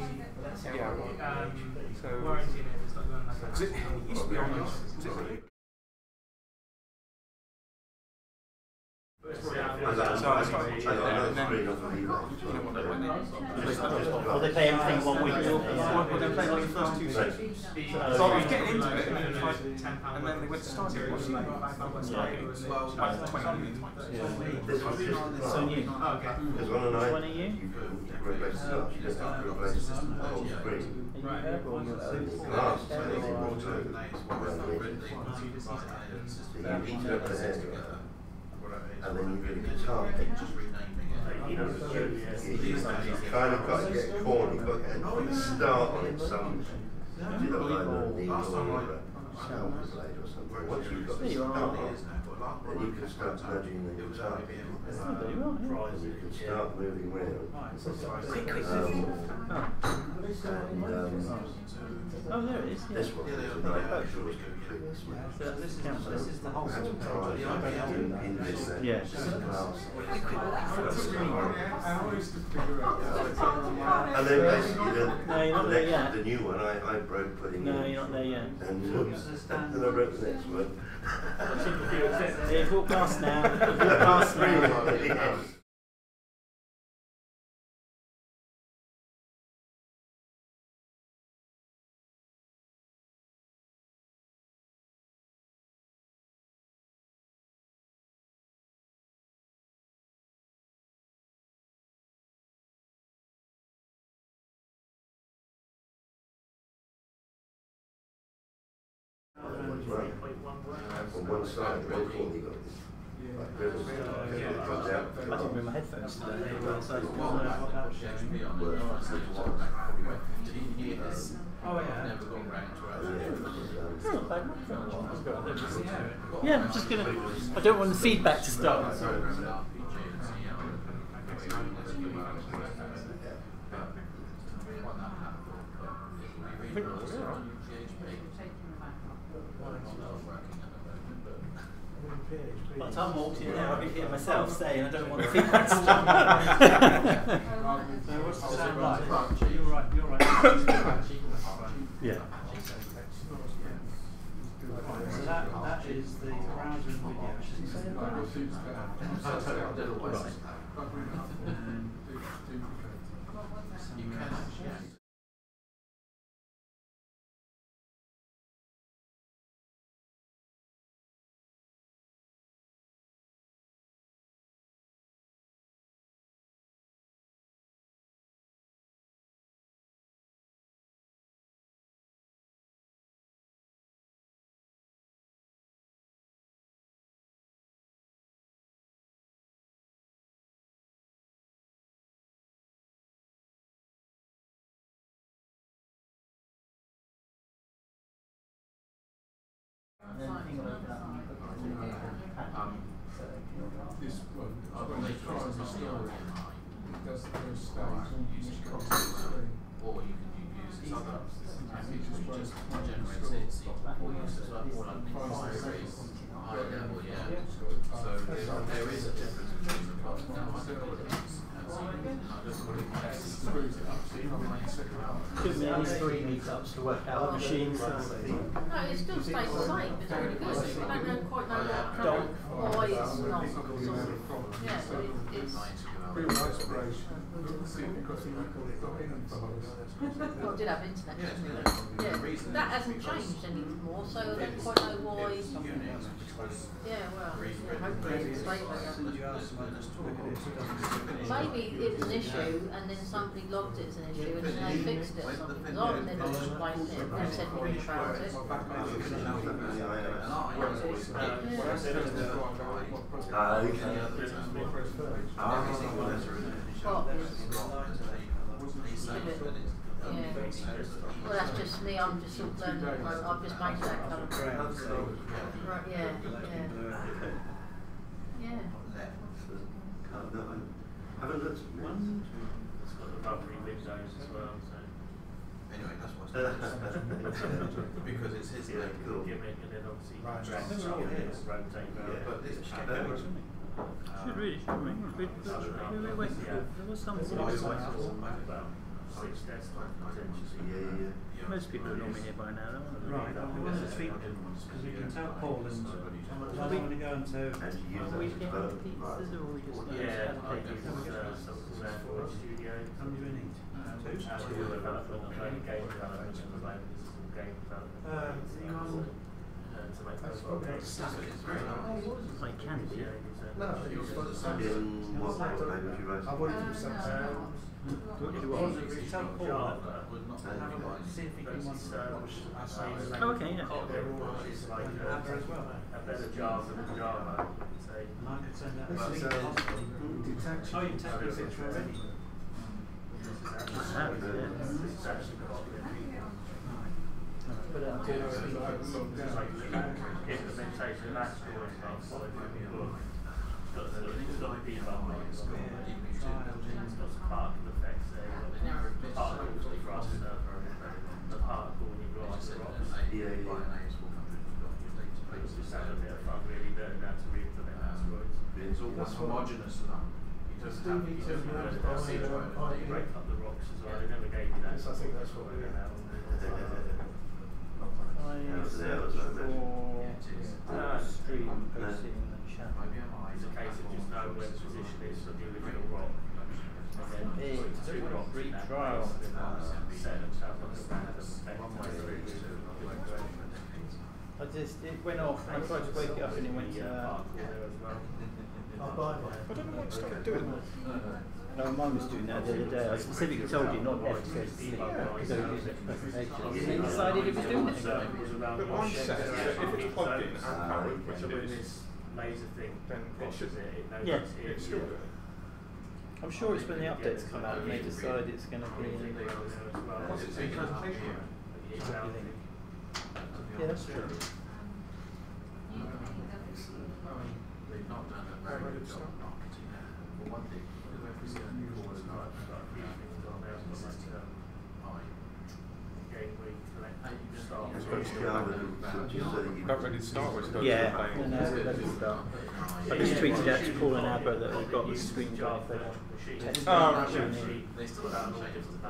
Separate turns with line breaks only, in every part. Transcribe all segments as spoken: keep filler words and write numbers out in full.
Yeah. Um,
So warranty and it's not going like that.
It used to be on this.
I Well, they play everything one week.
Well, they played like the first two seasons. So I was getting into it, and then, like, and then they went to start it. What's the name? Like twenty minutes.
So new.
Because on an iPad,
twenty
you can replace the touch, you just have to replace the whole screen.
Right.
And the glass is anything more too. So you eat it up the head, and then you get a guitar. You kind of got to get corny, but start on it some, you know, like a needle or a sound blade or something. Once you've got the start on, then you can start nudging the guitar. And you can start moving around. Um, and, um,
oh, there it is. Yeah.
this one is a nice picture was completely smashed.
So this counts.
This is the whole in this uh,
Yeah.
class.
I always figure out.
And then basically the,
No, you're not
the,
there
next,
yet.
the new one I, I broke putting
No,
in.
you're not there yet.
And, um, and I broke the next one.
Yeah, walk past now. Walk past now.
Yeah. Right. On one side, the red one, you got this like ribbon that comes out.
I didn't bring my headphones today. So
Oh yeah.
it's not bad. Yeah, I'm just gonna. I don't want the feedback to start. By the time I walked in there, I'd be here myself saying I don't want the feedback to start.
So what's the sound like? You're right, you're right.
Yeah.
So that, that is the browser and video. You can actually.
This one, when they try and restore it, it does the first stage, using context screen.
Or you can use this other
And it just won't
just
won't
generates
restore.
it, or use it like more like high level, yeah. So there, there is a difference between the parts. Now I don't know what it is. And so you can kind of put it in
Screws it up, so you can't really set it up.
Took me at least three meetups to work out the machines.
No, it still stays the same. It's really good. I don't know, quite know
Don't.
why it's not sort of. Yeah, but it, it's.
Real inspiration. See if you've got some record dot in files.
Well, it did have internet, didn't it? Yeah, that hasn't changed anymore, so I don't quite know why. Yeah, well, yeah, hopefully it's stay like that. Maybe it was an issue, and then somebody logged it as an issue, and then they fixed it or something. Because I've never explained it, never said anything about it.
Ah, okay. Ah.
Well, yeah. Well, that's just me. I'm just sort of learning. I've I've just made that colour. Right, yeah, yeah. Yeah.
No, I haven't looked at
One,
It's got the rubbery windows as well, so. Anyway, that's what's because it's his
Yeah, cool.
gimmick, and then obviously you
Right.
drag it,
They're all
rotate
here.
around. But it's
Yeah.
should really, shouldn't we? Wait, wait, wait, wait. There was something.
It's always like sort of about
six desktop potentially.
Yeah, yeah,
Most people are normally here by now, aren't they?
Right, well, we're going to speak, because we can tell Paul and, I don't want to go into,
yeah. And you use
Are
that
we
as
getting
development.
pizzas or are we just
Yeah, I
taking
use uh, something called Android Studio.
how many do we need? Two?
Two development, I'm only game development at the moment. This is all game development.
Um,
Uh, to make mobile games.
I can do.
Yeah, it's, uh,
No, it was for the
In what language you wrote?
I wanted to do something.
Um,
you want?
Tell Paul
Java.
have a look, see if he can watch our site.
Oh, okay, yeah.
Kotlin is like a,
Abra as well.
a better Java than Java. Say,
And I could send that.
This is
to
a
Paul.
detachable.
Oh, you take the picture already?
Ah, yeah.
it's actually Kotlin.
But, uh,
It's like implementation of that story and stuff. So if you look, it's got the it's got the debug, it's got it's got some particle effects there. You've got particles to thrust server, the particle when you go on the rocks.
Yeah, yeah.
It's just had a bit of fun really learning how to re-implement asteroids.
It's all
That's homogenous enough. You don't have
You
to
just
do
learn
it.
how to you break up the rocks as well. They never gave you that.
Yes, I think that's what we
Working
are.
out.
I
was there, was that
for
No.
stream posting in the chat.
It's a case of just knowing where the position is of the original rock. And then
Hey,
put two rocks in that
retrial.
place and then set them to have like a random effect.
I just, it went off, I tried to wake it up and it went to, uh,
I'll buy one.
I don't know what it started doing.
no, mine was doing that the other day. I specifically told you not ever to go to sleep because I was doing a presentation. And then decided it was doing it again.
But mine says that if it's plugged in and powered, which it is,
this laser thing,
then it should
it, it knows
Yeah.
it's here.
it's still there.
I'm sure it's when the updates come out and they decide it's going to be.
What's it saying?
Yeah, that's true.
They've not done a very good job of marketing that. For one thing, whoever is going to do all the time,
It's got to start.
Can't
Not ready to start with. It's
Yeah,
got to
no, no, let me start. I just tweeted out to Paul and Abra that we've got the screen drive for test
Oh,
out
right.
tuning.
They still haven't changed the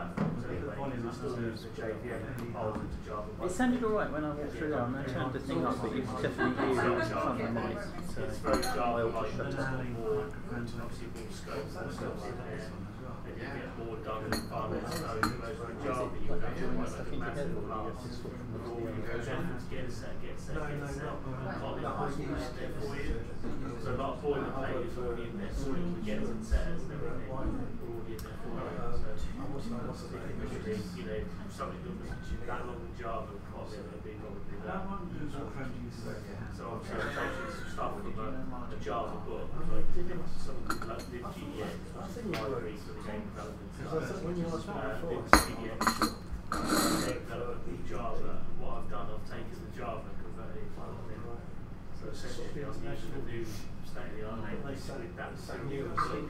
It sounded alright when I walked through there and I turned the thing up, but you could definitely hear it from the mic. So
It's very Java
I
like,
also shut
there's
it.
more, obviously more scope, more stuff in there, and you get more done with far less code, whereas with Java you
Like
have to
joining
write
stuff
like a
in
massive
together, or you
class,
have to swap from
with all
the
your efforts, get set, get set,
No,
get
no,
set,
no.
Kotlin
No,
has
I
all
used
that
to.
there for you, so a lot of boilerplate is already in there, so all you get and setters and everything, are already in there for you, so you know, something that was that long in Java and Kotlin would be probably that. So obviously I'm taking some stuff from a, a Java book, like something like libgdx, which is a library for the game development
Because I think when you asked me
uh,
before,
libgdx, game development in Java, and what I've done, I've taken the Java and converted it to Kotlin. So essentially I'm using the new state of the art language with that same new book.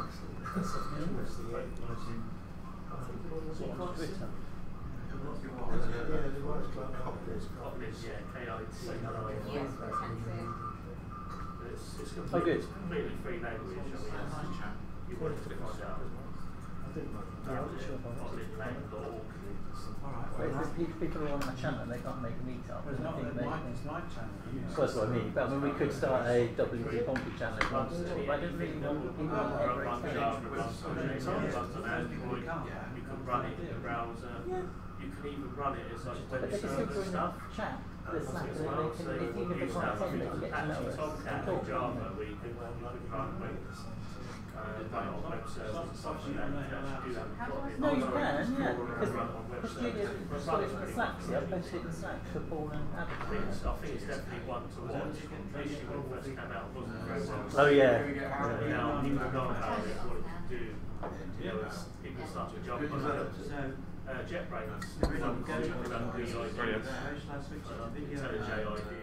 Twitter.
yeah, the works club.
Kotlin, yeah, K I T L I N.
Yes, potentially.
It's, it's
Oh,
completely,
good.
completely free language. I mean, you want to find out.
I didn't know.
Yeah, I'm not sure if I want to.
Kotlin lang dot org.
But if there's pe- people are on my channel, they can't make a meet-up.
It's
I
not,
think
it's
they
my,
can.
it's my channel.
Well, that's what I mean. But I mean, we could start a W T Pompey channel if we wanted to. But I don't really want people on every
Run
page.
Java, runs on J S, runs on Android. You can run it in the browser. You can even run it as like
But
web
they can still
server
join the
stuff.
chat, the Slack,
As
and then
well,
they
so
can, if, even if they
you
can't
have
attend, they can get to know
Apache
us
Tomcat
and
in
talk.
Java where you can, you can run web, uh, run it on web servers and stuff like that. You can actually do that with Kotlin.
No, you can, yeah. Because
Run on web
because
servers.
Julia
Run
got it
it
from the
pretty
Slack,
much.
see, I posted it in Slack for Paul and
I think
Adam.
it's, I think it's definitely one to watch. Initially when it first came out, it wasn't very well.
Oh, yeah.
Now people know about it, what it can do. You know, it's, people start to jump on it. Uh, JetBrains.
Brilliant.
Intelligent idea.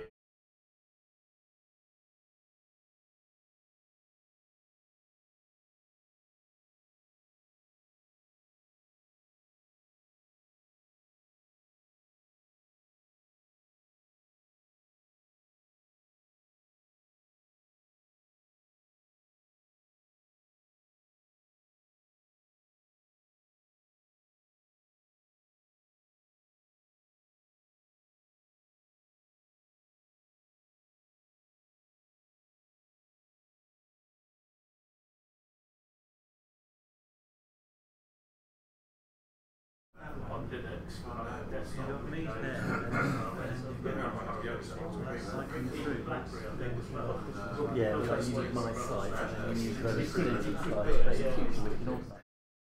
on Linux when I'm on desktop.
You've got me
Windows,
there,
and
and
then
then
That's
like in the through.
BlackBerry, I think, as well.
Yeah, like you use my slides and then you use very specific slides, but in future we can also.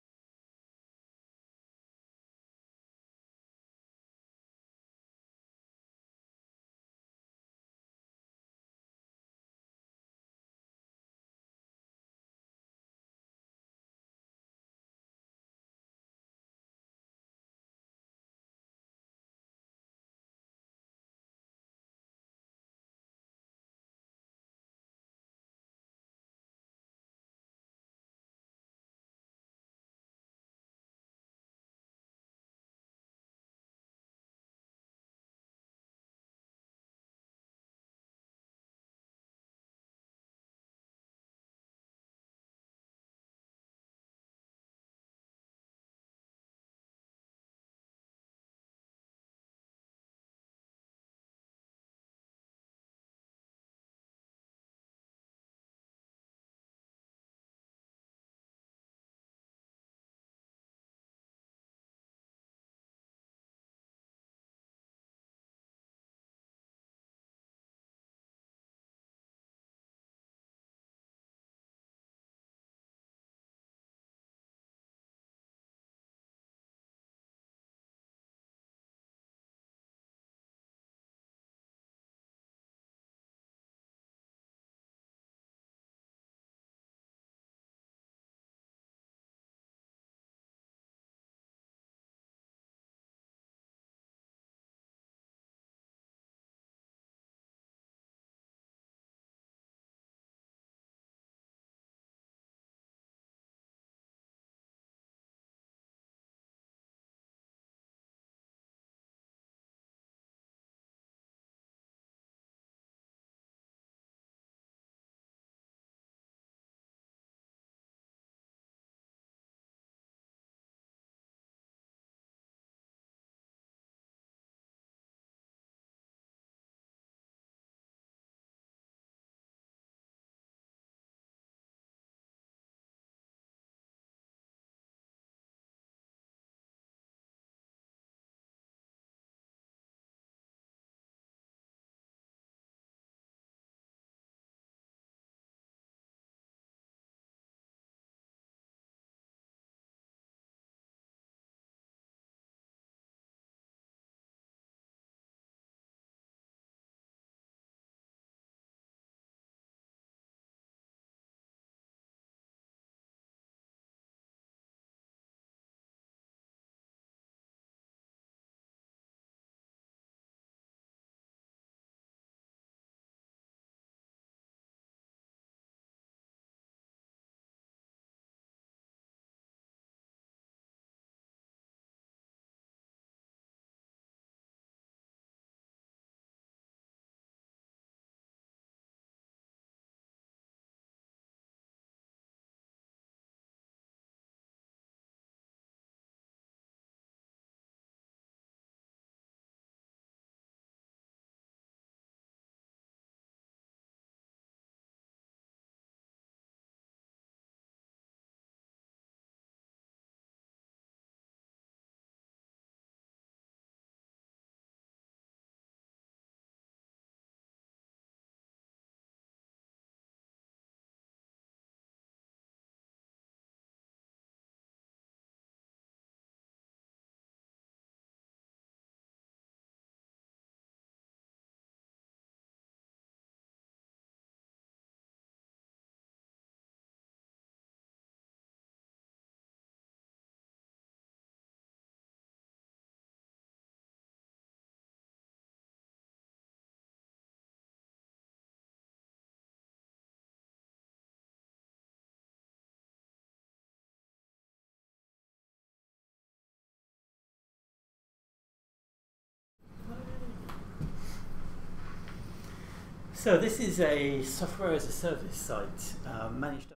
So this is a software as a service site uh, managed.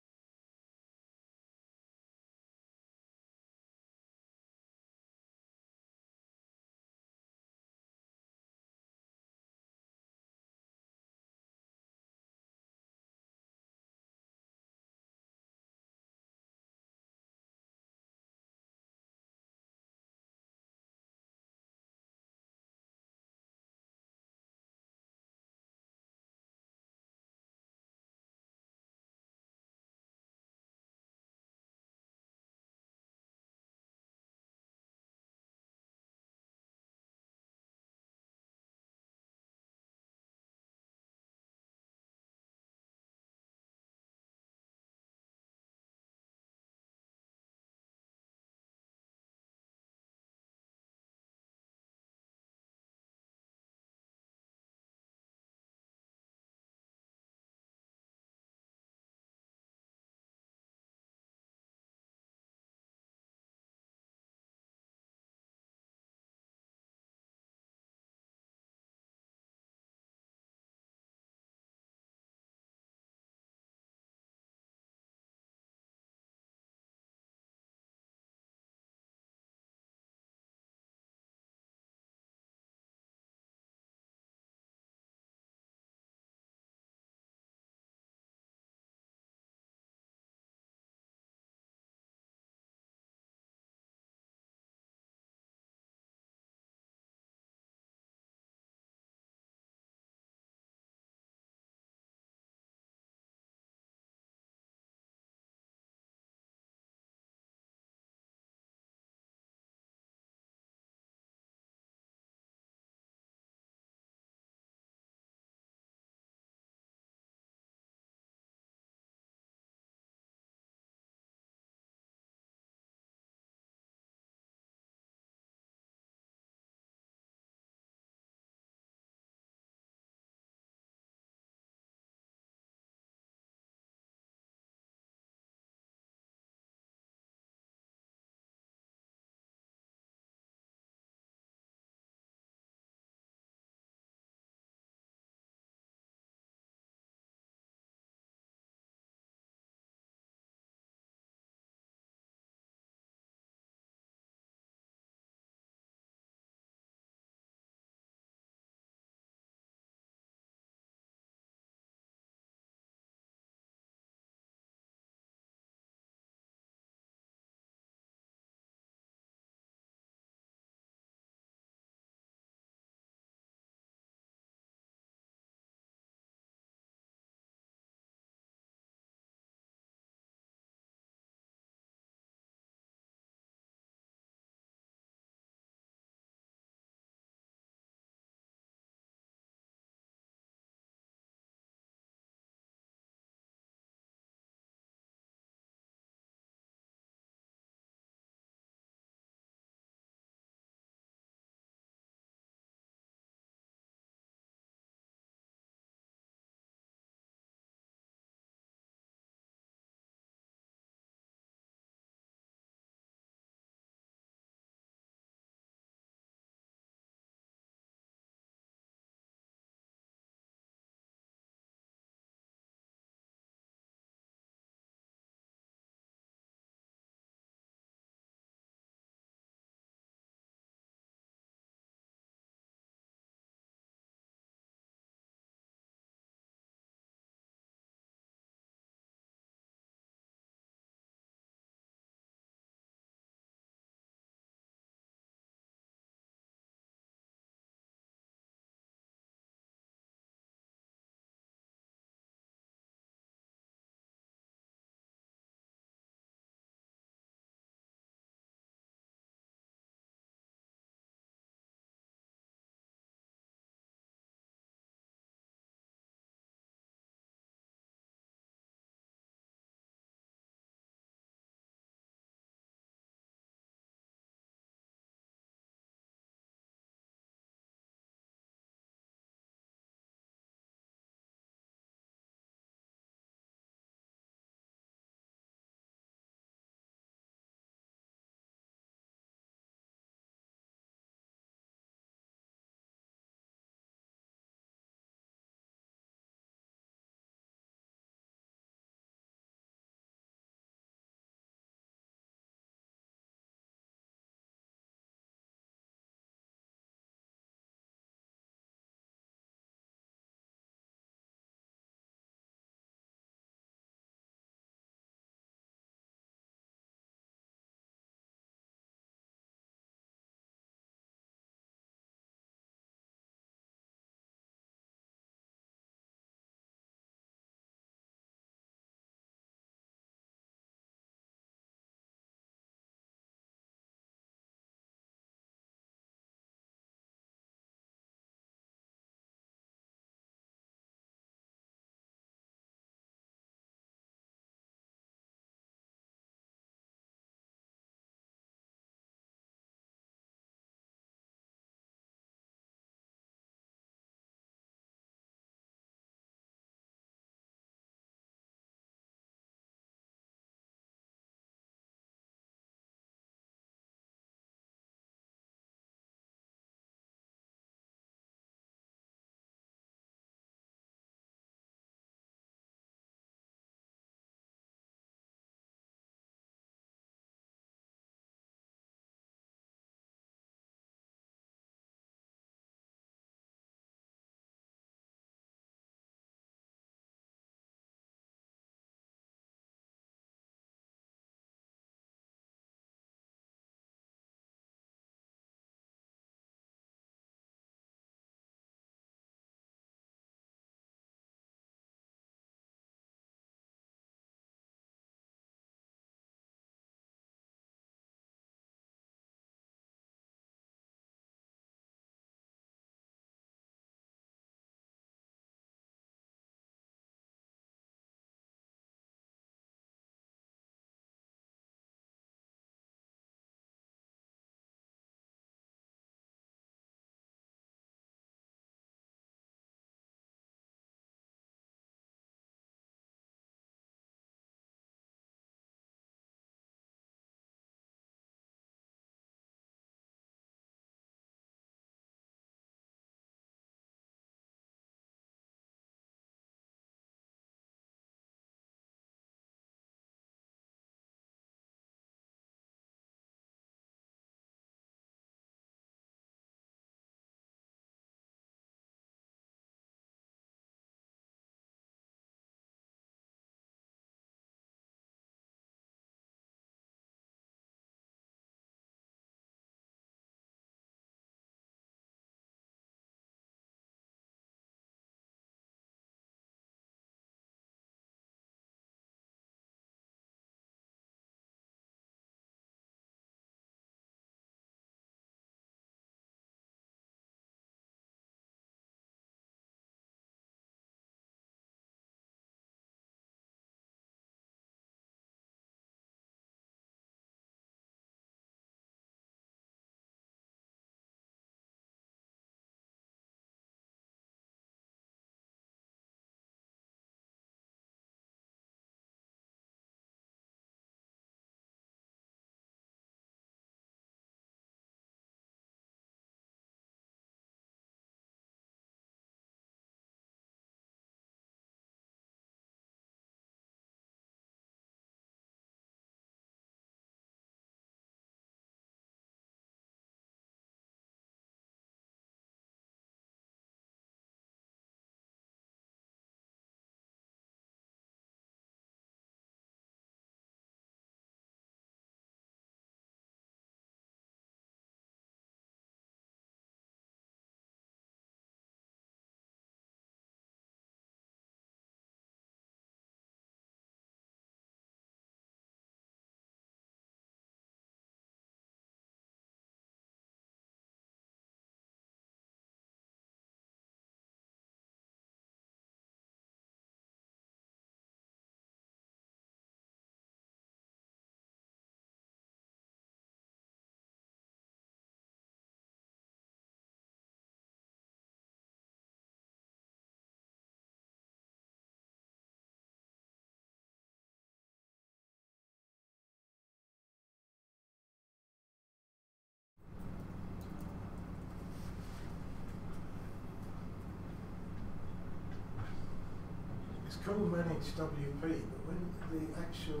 called Manage W P, but when the actual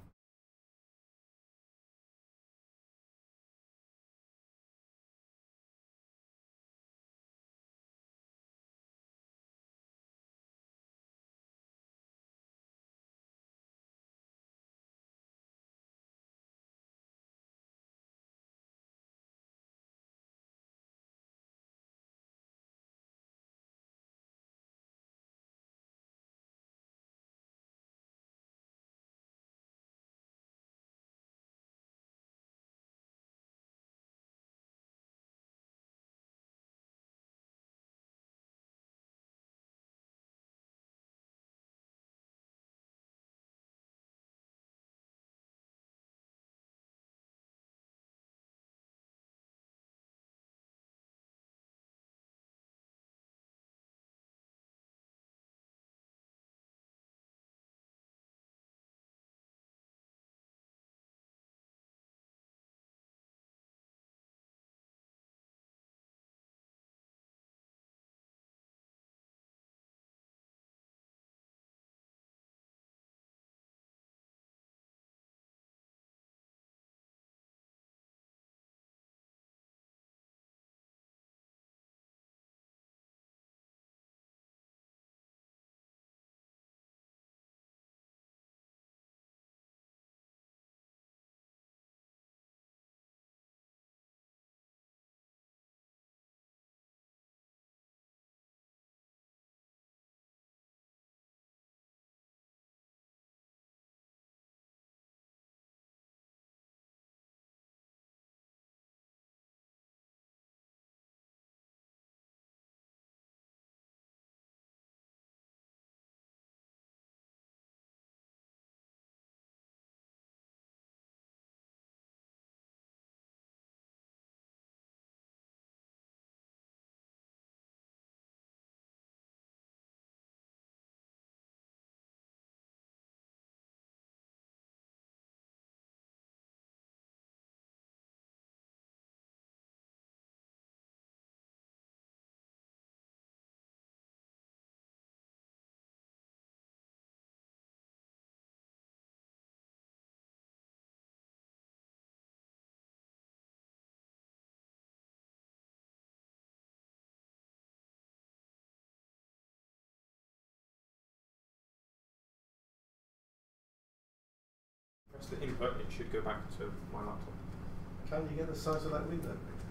press the input, it should go back to my laptop.
can you get the size of that window?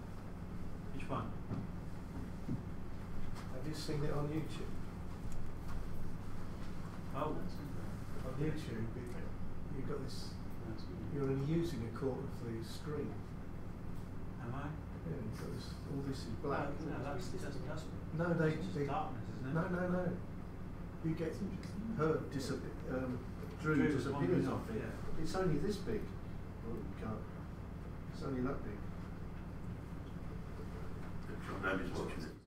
Which one?
Have you seen it on YouTube?
Oh.
On YouTube, it, you've got this. You're only using a quarter of the screen.
Am I?
Yeah, you've got this, all this is black.
No, no that's, that's, that's,
No, they,
it's
they
darkness, isn't it?
no, no, no. You get her disappear, um, Drew
Drew
disappears
wanders
off
off,
it.
yeah.
It's only this big. Oh, you can't. It's only that big.
Nobody's watching it.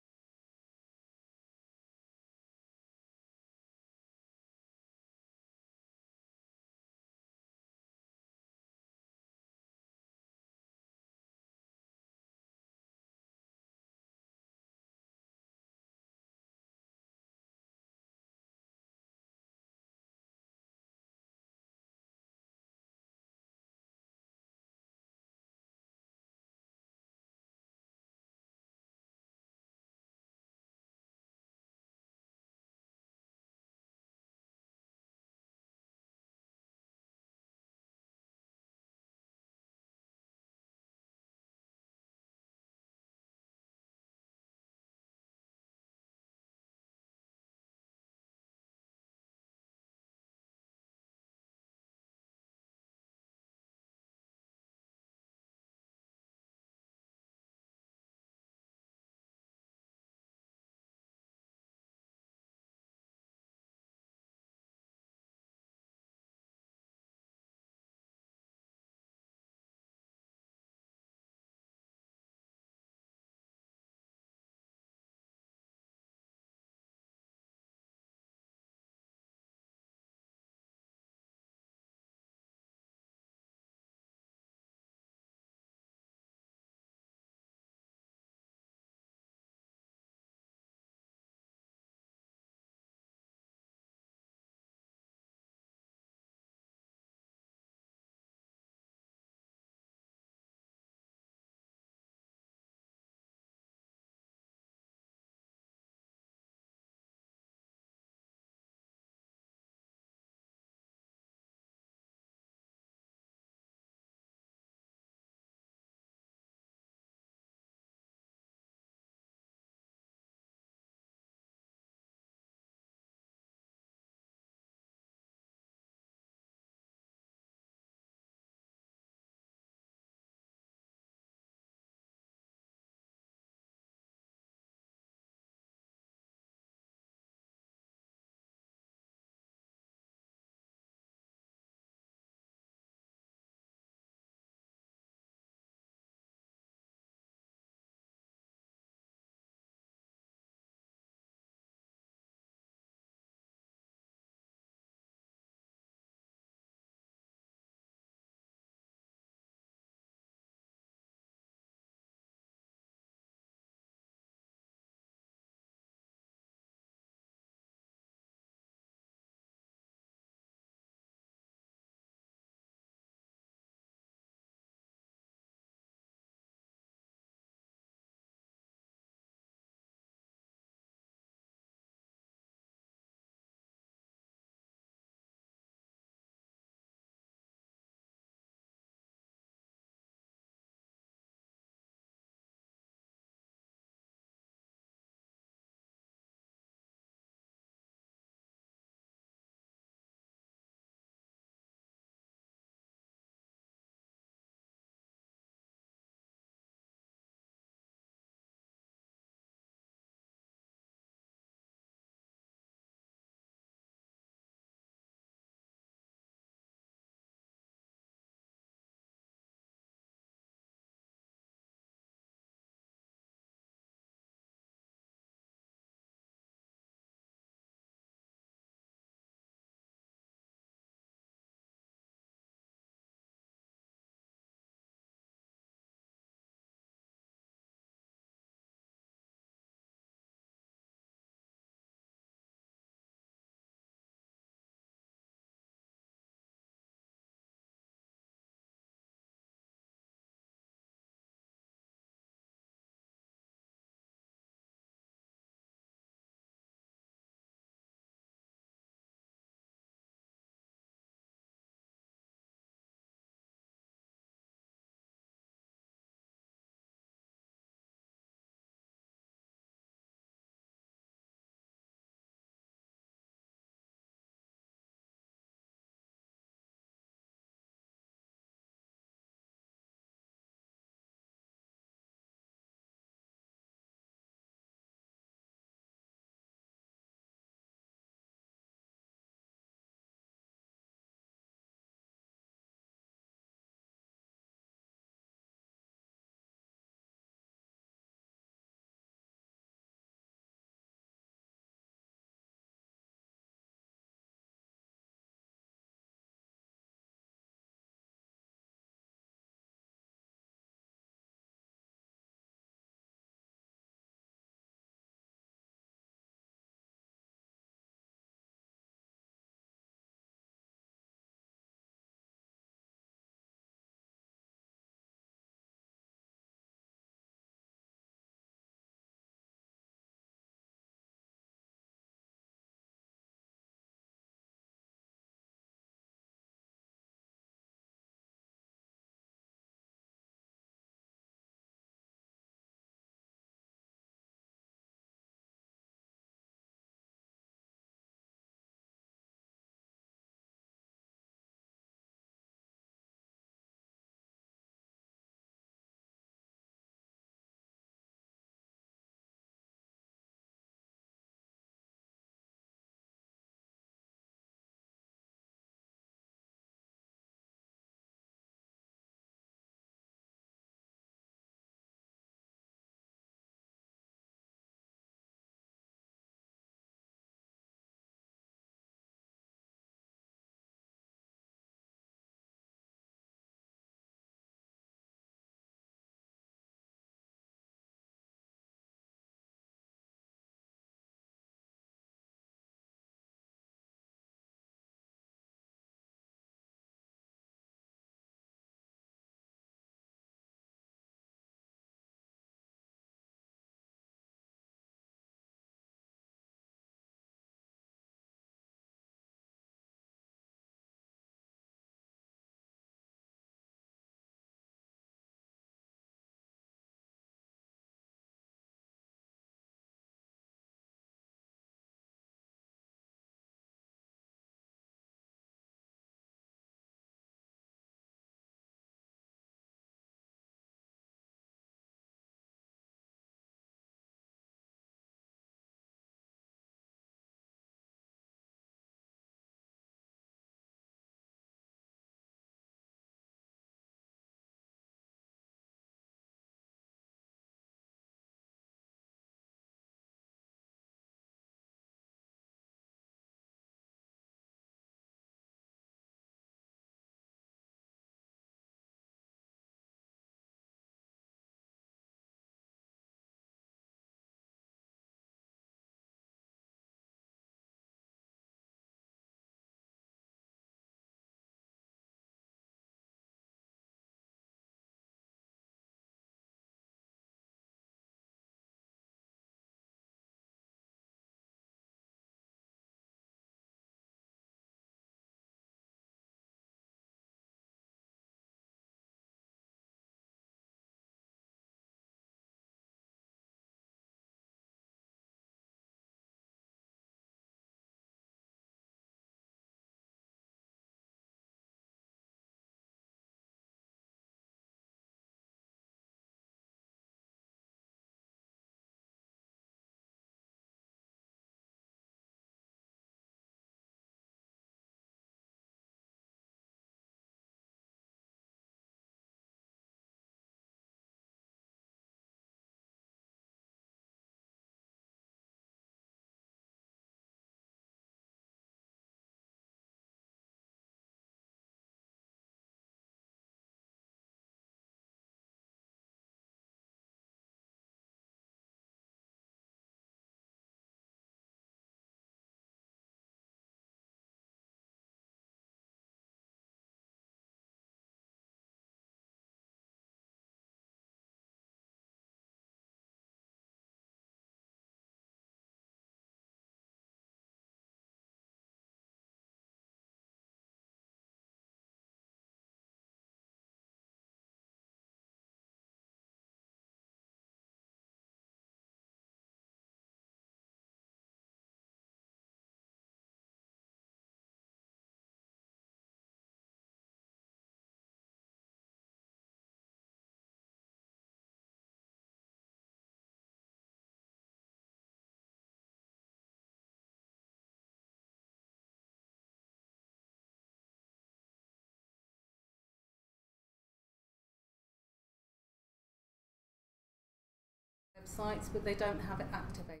sites, but they don't have it activated.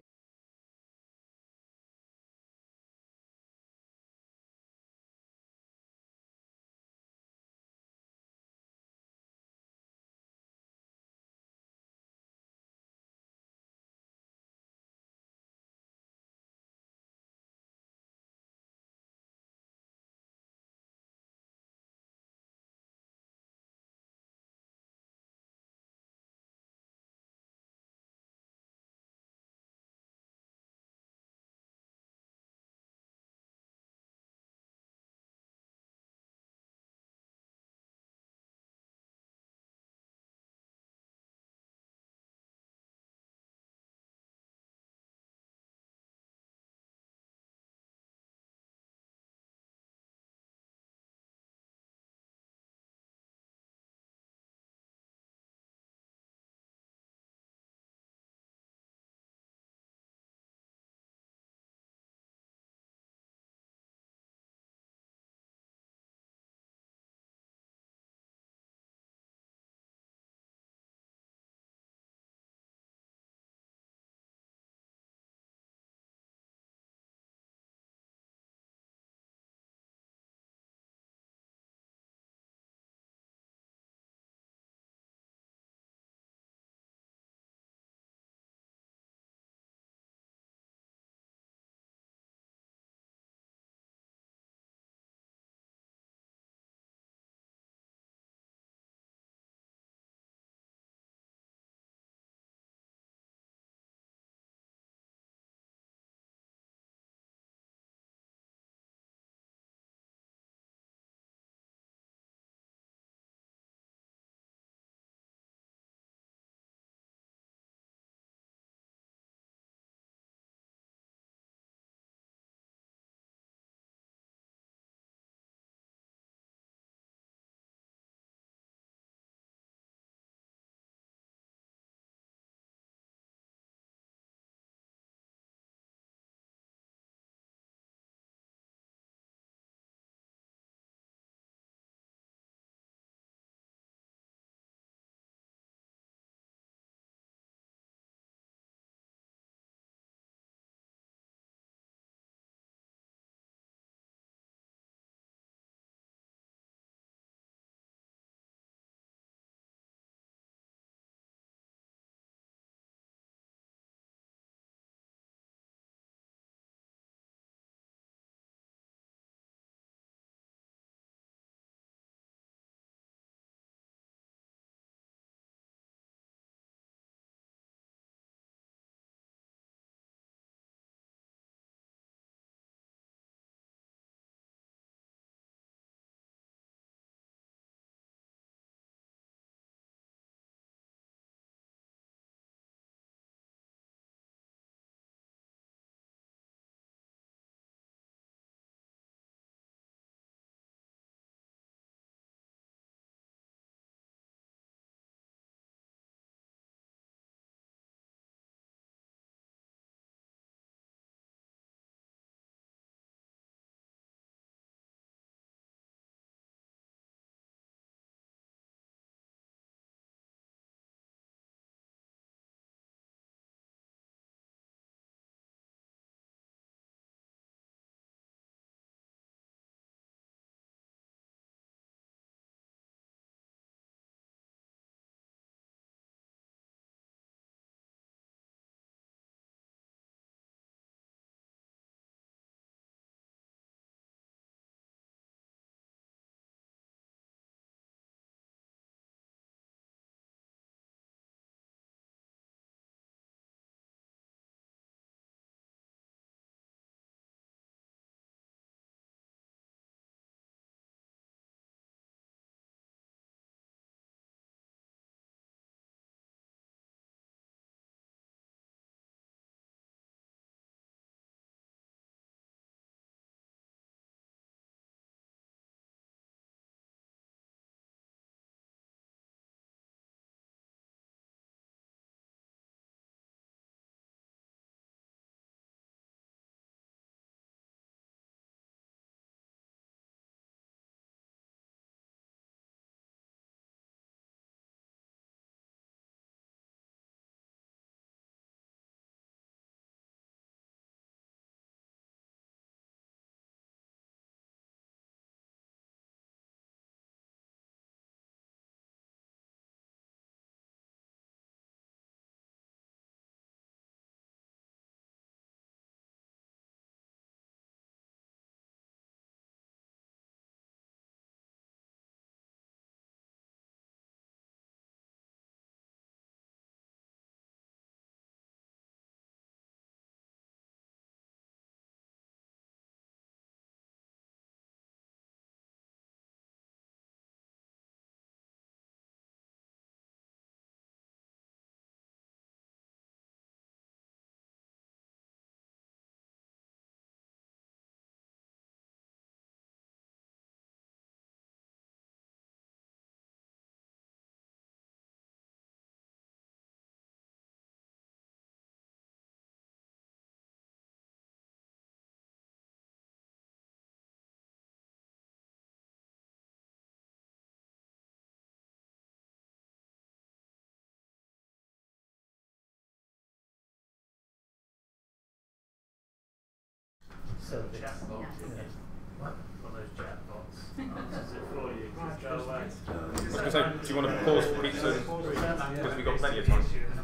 service.
Chat box,
Yeah.
isn't it?
What?
One of those chat bots. Answers it for you. Just go away.
I was going to say, do you want to pause for pizza? Because we've got plenty of time.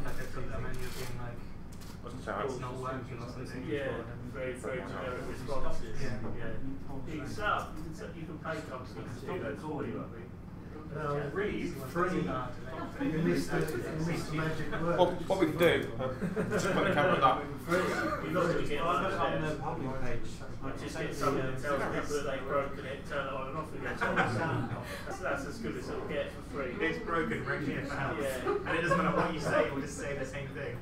I was going to say, I-
It's not working or something.
Yeah, very, very generic responses.
Yeah.
Yeah. You can set up, you can, set, you can pay companies to do those for you, I think.
No,
Read
free. You missed the, you missed the magic word.
Well, what we can do, uh, just put the camera up.
You're not going to get
I've
much
got it on the
there.
public page.
You just get someone that tells people that they've broken it, turn it on and off again. That's, that's as good as it'll get for free.
It's broken, ring here for help.
Yeah.
And it doesn't matter what you say, we'll just say the same thing.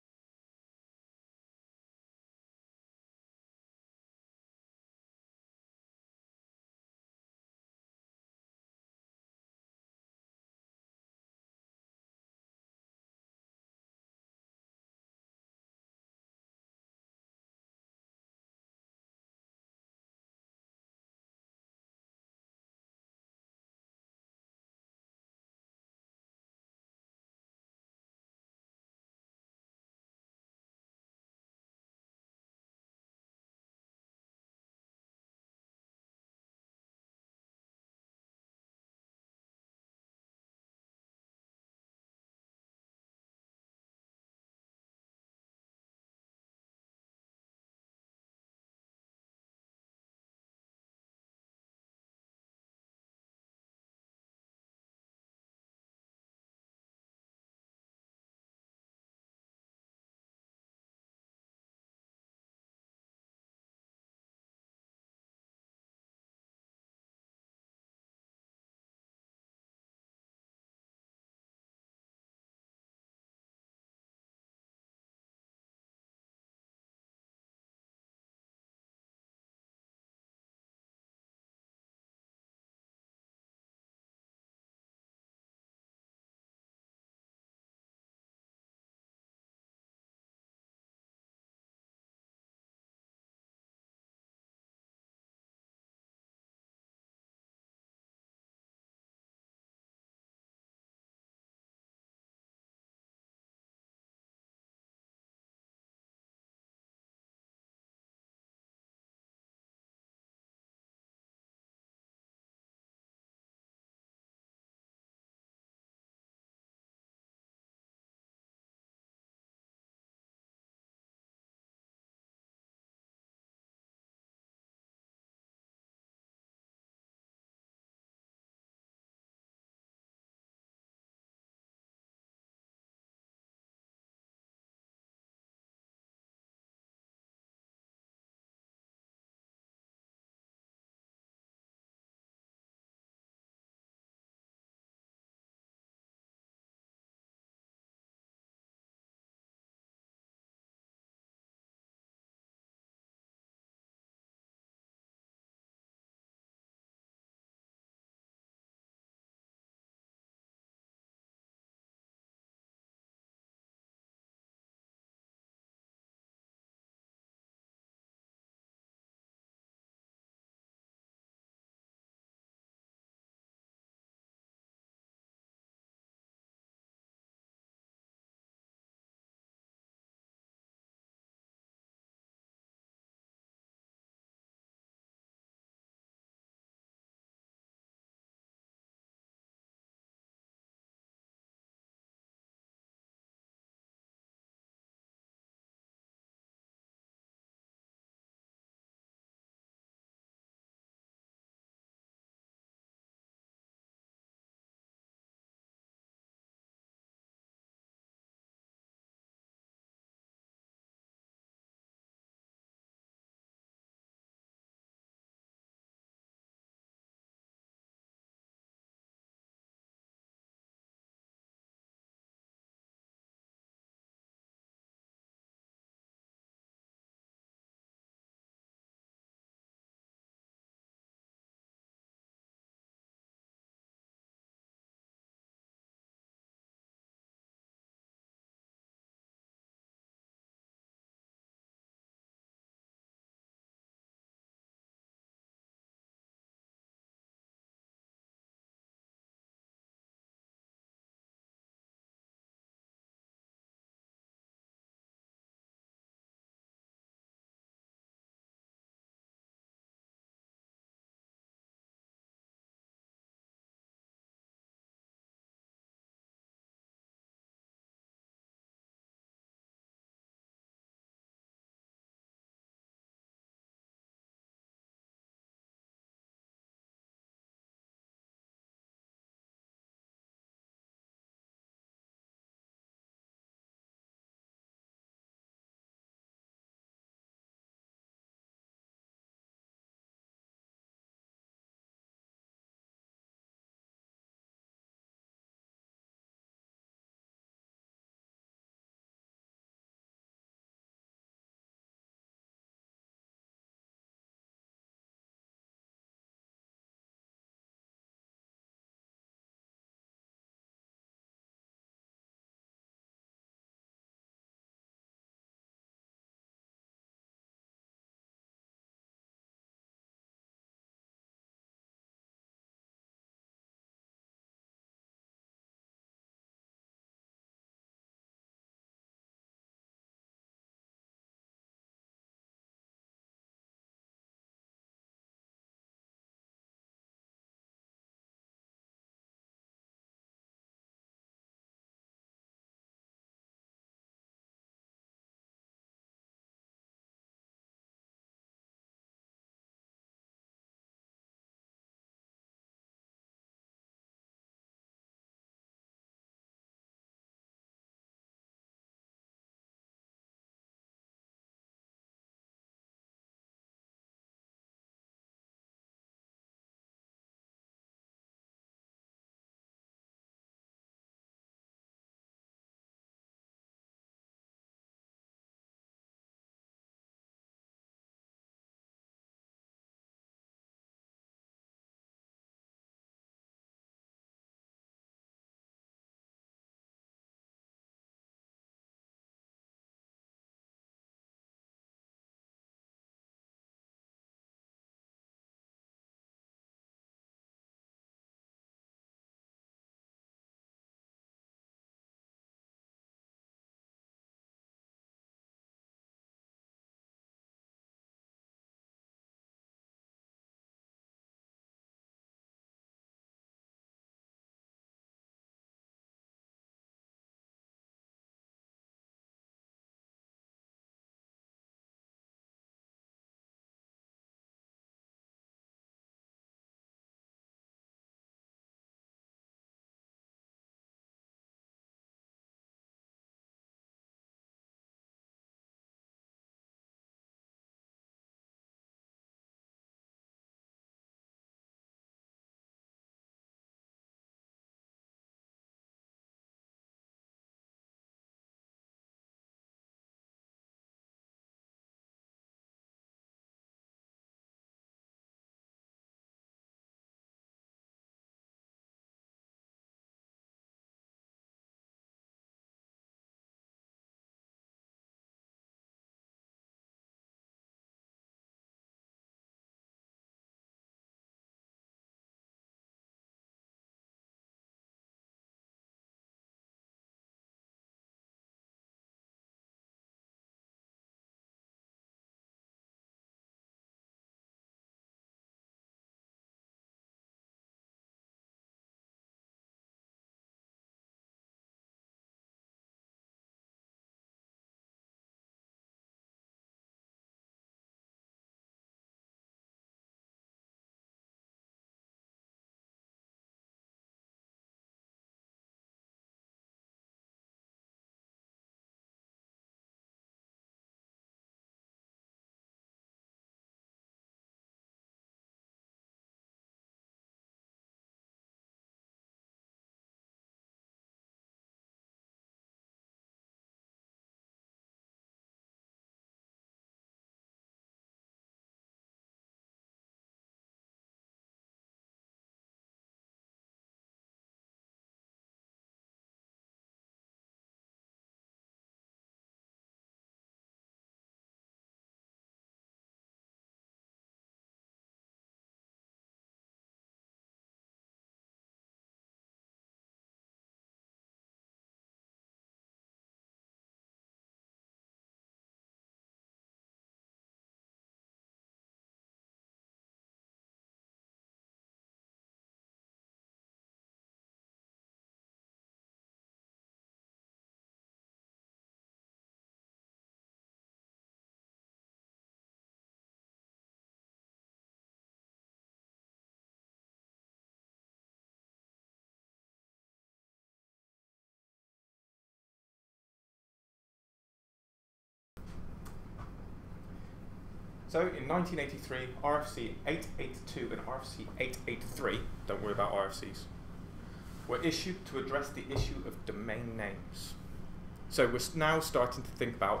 So in nineteen eighty-three, R F C eight eighty-two and R F C eight eighty-three, don't worry about R F Cs, were issued to address the issue of domain names. So we're now starting to think about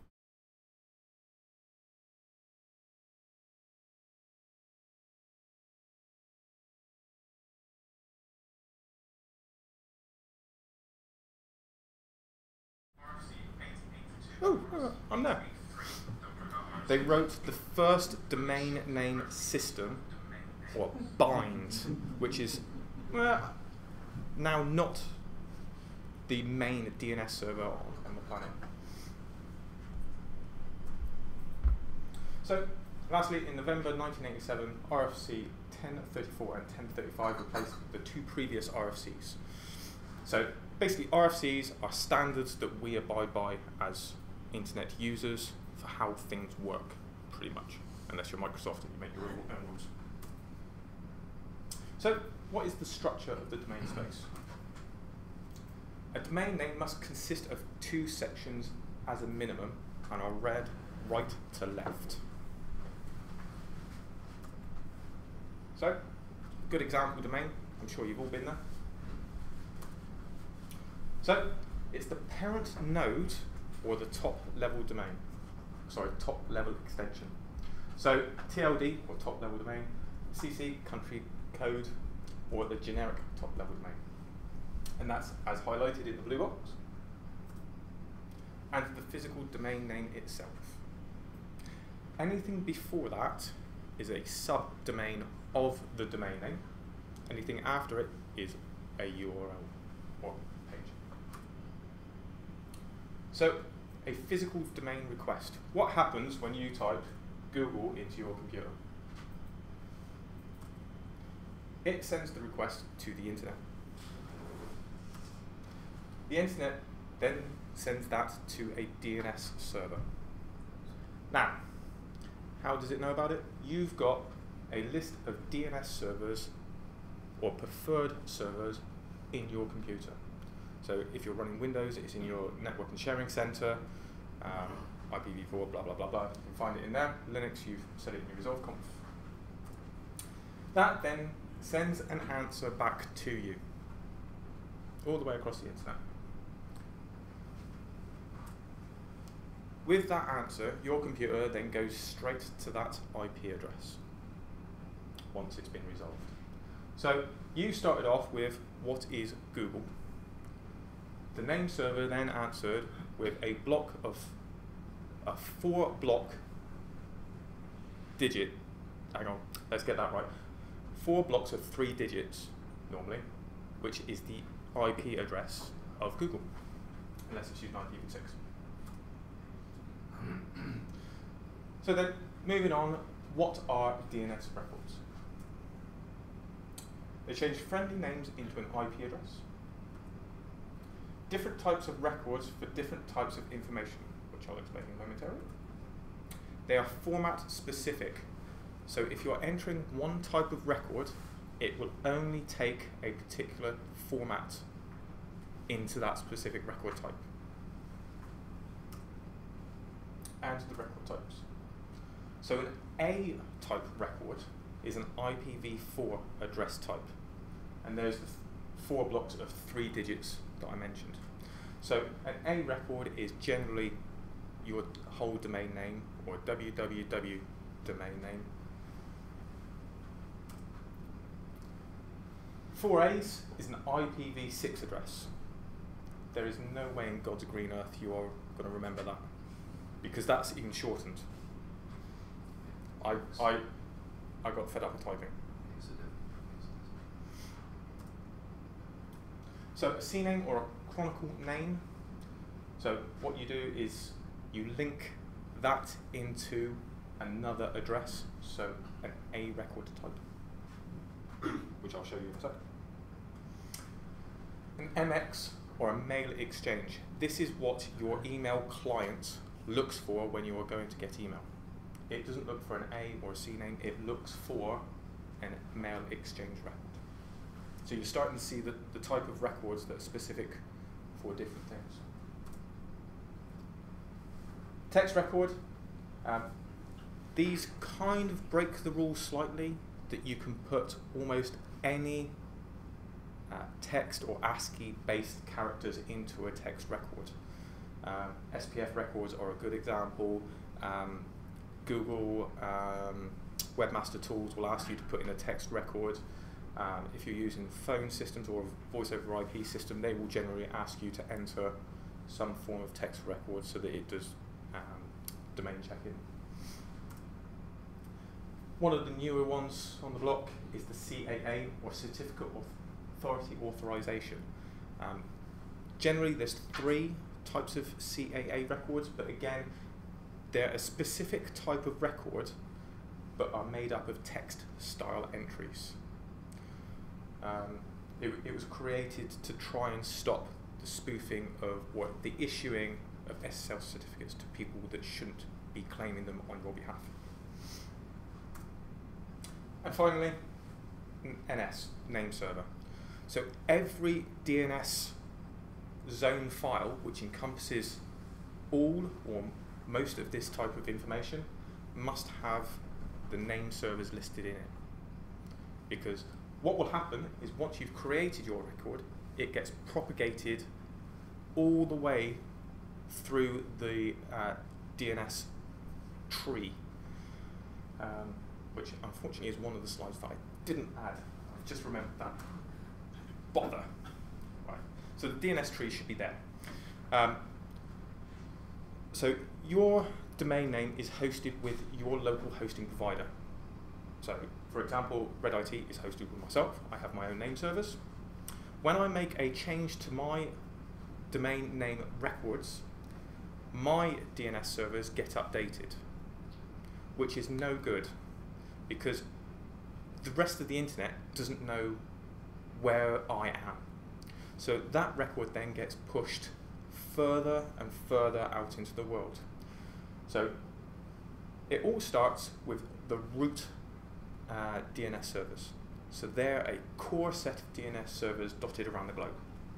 Oh, oh, I'm there. They wrote the first domain name system, or bind, which is well, now not the main D N S server on, on the planet. So, lastly, in November nineteen eighty-seven, R F C ten thirty-four and ten thirty-five replaced the two previous R F Cs. So, basically, R F Cs are standards that we abide by as internet users for how things work, pretty much, unless you're Microsoft and you make your own rules. So, what is the structure of the domain space? A domain name must consist of two sections as a minimum and are read right to left. So, good example domain, I'm sure you've all been there. So, it's the parent node or the top level domain. Sorry, top level extension. So T L D or top level domain, C C country code, or the generic top level domain. And that's as highlighted in the blue box. And the physical domain name itself. Anything before that is a subdomain of the domain name. Anything after it is a U R L or page. So, a physical domain request. What happens when you type Google into your computer? It sends the request to the internet. The internet then sends that to a D N S server. Now, how does it know about it? You've got a list of D N S servers or preferred servers in your computer. So if you're running Windows, it's in your network and sharing center, um, I P v four, blah, blah, blah, blah. You can find it in there. Linux, you've set it in your resolve conf. That then sends an answer back to you, all the way across the internet. With that answer, your computer then goes straight to that I P address once it's been resolved. So you started off with what is Google. The name server then answered with a block of a four block digit, hang on, let's get that right. Four blocks of three digits normally, which is the I P address of Google, unless it's used nine P v six. So then, moving on, what are D N S records? They change friendly names into an I P address. Different types of records for different types of information, which I'll explain momentarily. They are format specific. So if you're entering one type of record, it will only take a particular format into that specific record type. And the record types. So an A type record is an I P v four address type. And there's the four blocks of three digits that I mentioned. So an A record is generally your whole domain name or W W W domain name. Four A's is an I P v six address. There is no way in God's green earth you are going to remember that, because that's even shortened. I, I, I got fed up with typing. So a C name or a chronicle name. So what you do is you link that into another address, so an A record type, which I'll show you in a second. An M X or a mail exchange. This is what your email client looks for when you are going to get email. It doesn't look for an A or a C name, it looks for a mail exchange record. So you're starting to see the, the type of records that are specific for different things. Text record, um, these kind of break the rules slightly, that you can put almost any uh, text or ASCII-based characters into a text record. Um, S P F records are a good example. Um, Google um, Webmaster Tools will ask you to put in a text record. Um, if you're using phone systems or a voice over I P system, they will generally ask you to enter some form of text record so that it does um, domain checking. One of the newer ones on the block is the C A A, or Certificate of Authority Authorization. Um, generally there's three types of C A A records, but again, they're a specific type of record but are made up of text style entries. Um, it, it was created to try and stop the spoofing of what the issuing of S S L certificates to people that shouldn't be claiming them on your behalf. And finally, N S, name server. So every D N S zone file which encompasses all or most of this type of information must have the name servers listed in it. Because what will happen is once you've created your record, it gets propagated all the way through the uh, D N S tree, um, which unfortunately is one of the slides that I didn't add. I've just remembered that. Bother. Right. So the D N S tree should be there. Um, so your domain name is hosted with your local hosting provider. So, for example, Red I T is hosted with myself. I have my own name servers. When I make a change to my domain name records, my D N S servers get updated, which is no good because the rest of the internet doesn't know where I am. So that record then gets pushed further and further out into the world. So it all starts with the root uh, D N S servers. So they're a core set of D N S servers dotted around the globe.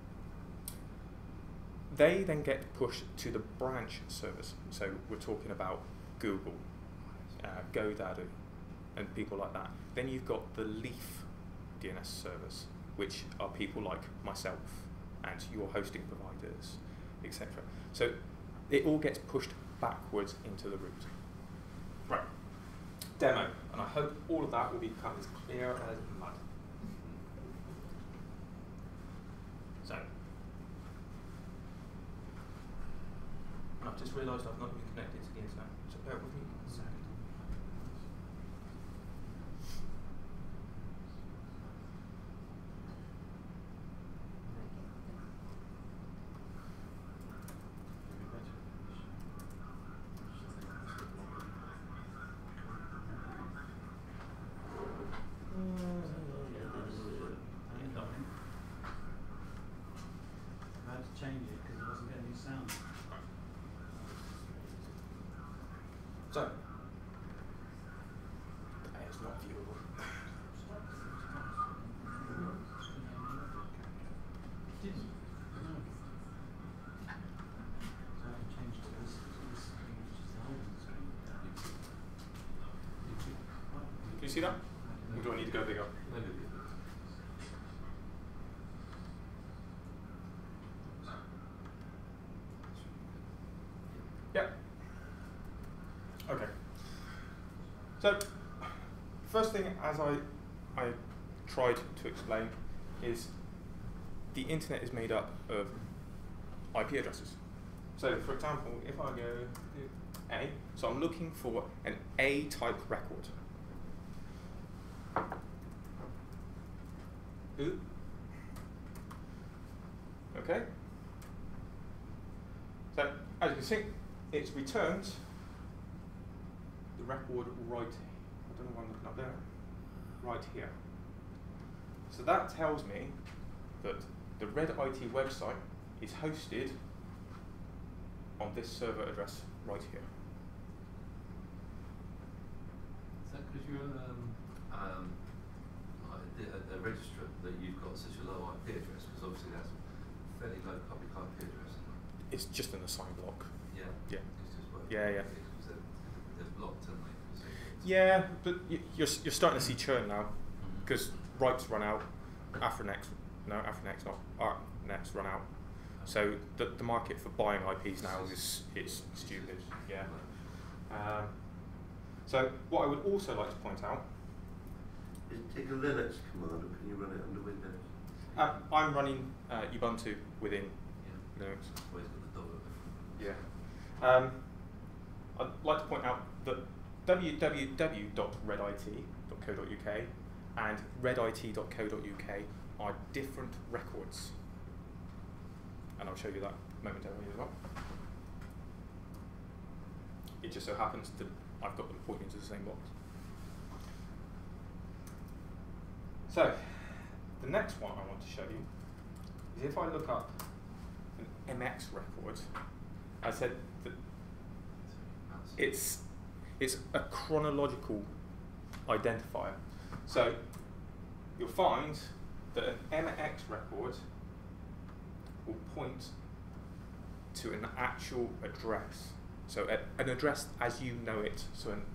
They then get pushed to the branch servers. So we're talking about Google, uh, GoDaddy, and people like that. Then you've got the leaf D N S servers, which are people like myself and your hosting providers, et cetera. So it all gets pushed backwards into the root. Right, demo, and I hope all of that will become as clear as mud. So, I've just realised I've not been connected to the internet, so bear with me one second.
I had to change it because it wasn't getting any sound.
So, it's not viewable.
It didn't. No. So I changed it. This, this screen is just the holding screen.
Can you see that? Or do I need to go bigger? Yeah. Okay. So, first thing, as I I tried to explain, is the internet is made up of I P addresses. So, for example, if I go A, so I'm looking for an A-type record. Ooh. Okay. So, as you can see, it's returned the record right, I don't know why I'm looking up there, right here. So that tells me that the Red I T website is hosted on this server address right here.
Is that because you're um, um, a, a registrar that you've got such a low I P address? Because obviously that's a fairly low public I P address.
It's just an assigned block.
Yeah.
Yeah.
It's just
Yeah, yeah.
They're, they're blocked, aren't they?
Yeah, but y you're you're starting to see churn now, because rights run out, after next, no, after next not, art next run out. So the the market for buying I Ps now is it's stupid. Yeah. Um, so what I would also like to point out.
Is it take a Linux command, or can you run it under Windows?
Uh, I'm running uh, Ubuntu within
Yeah.
Linux.
Always got the dollar.
Yeah. Um, I'd like to point out that w w w dot red I T dot co dot U K and red I T dot co dot U K are different records. And I'll show you that momentarily as well. It just so happens that I've got them pointing to the same box. So, the next one I want to show you is if I look up an M X record, I said that it's, it's a chronological identifier. So, you'll find that an M X record will point to an actual address. So, a, an address as you know it, so an,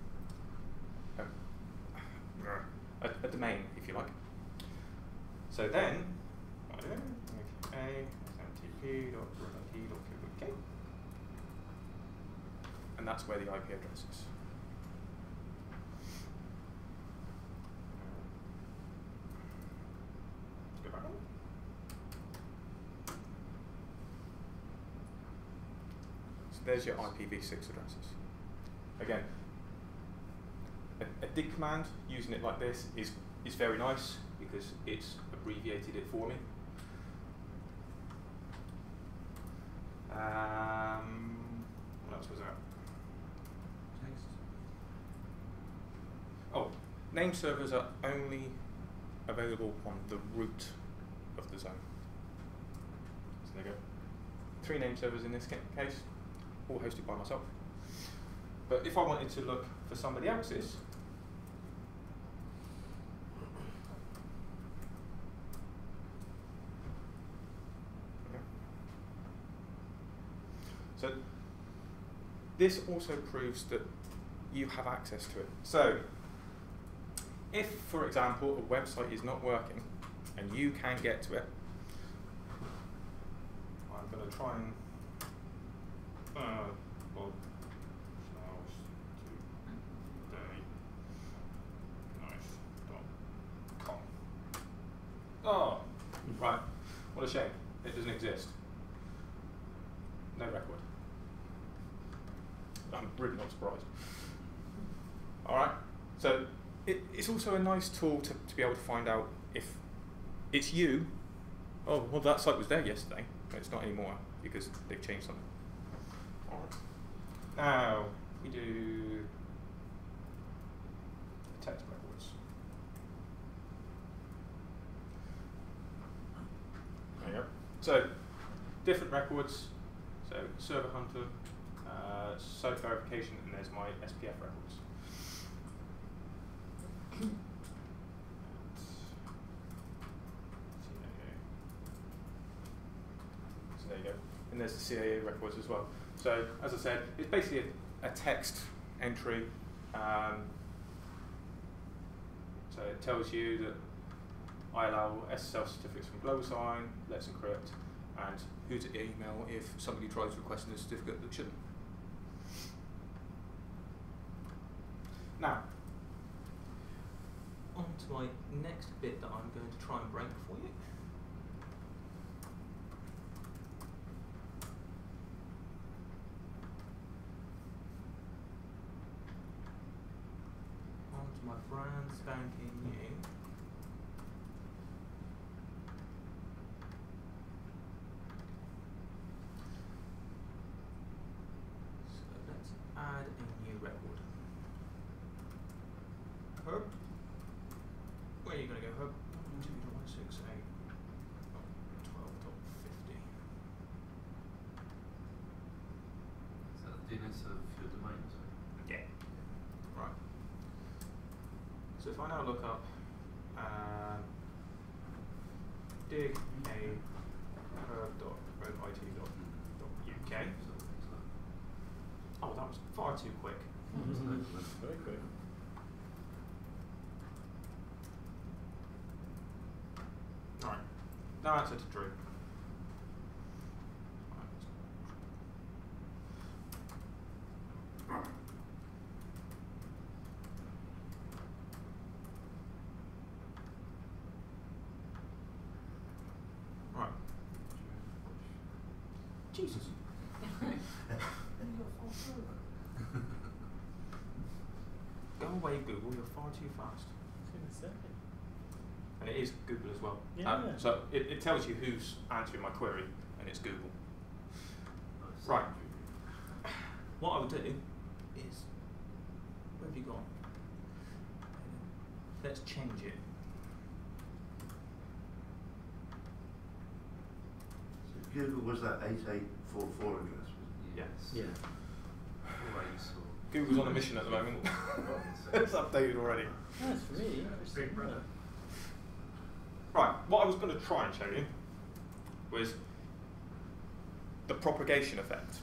a, a, a domain, if you like. So then, okay, S M T P dot red I T dot co dot U K, and that's where the I P address is. Let's go back on. So there's your I P v six addresses. Again, a, a D I G command using it like this is is very nice because it's abbreviated it for me. Um, what else was that? Oh, name servers are only available on the root of the zone. So there you go. Three name servers in this ca case, all hosted by myself. But if I wanted to look for somebody else's, so this also proves that you have access to it. So if, for example, a website is not working and you can get to it, I'm going to try and uh, well, nice dot com. Oh, right. What a shame. It doesn't exist. No record. I'm really not surprised. All right. So it, it's also a nice tool to, to be able to find out if it's you. Oh, well, that site was there yesterday, but it's not anymore because they've changed something. All right. Now we do text records. There you go. So different records. So server hunter, uh, site verification, and there's my S P F records. So there you go. And there's the C A A records as well. So as I said, it's basically a, a text entry. Um, so it tells you that I allow S S L certificates from GlobalSign, Let's Encrypt, and who to email if somebody tries requesting a certificate that shouldn't. Now, on to my next bit that I'm going to try and break for you. On to my brand spanking new. Add a new record. Herb? Where are you going to go, Herb? two dot one six eight twelve dot fifty.
Is that the D N S of your domain?
Yeah. Right. So if I now look up uh, dig a herb dot red I T dot U K. Oh, that was far too quick.
Very quick.
no answer to Drew. Right. Jesus. Go away, Google, you're far too fast. And it is Google as well.
Yeah.
Um, so it, it tells you who's answering my query, and it's Google. Right. What I would do is, where have you gone? Let's change it.
So Google was that eight eight four four address?
Yes.
Yeah.
Google's on a mission at the moment. It's updated already.
That's really interesting.
Right, what I was going to try and show you was the propagation effect.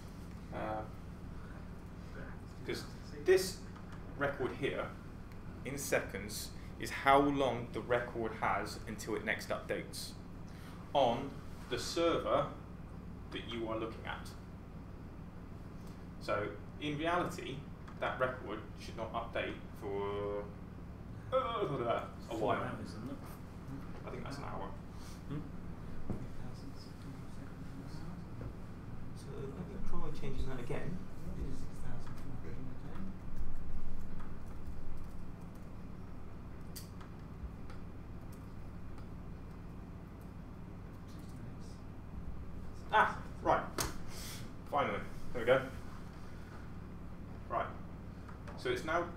Because uh, this record here, in seconds, is how long the record has until it next updates on the server that you are looking at. So, in reality, that record should not update for uh, a while.
Hours, isn't it?
I think that's an hour.
Hmm?
So let me try changing that again. Ah, right. Finally. There we go. Right. So it's now.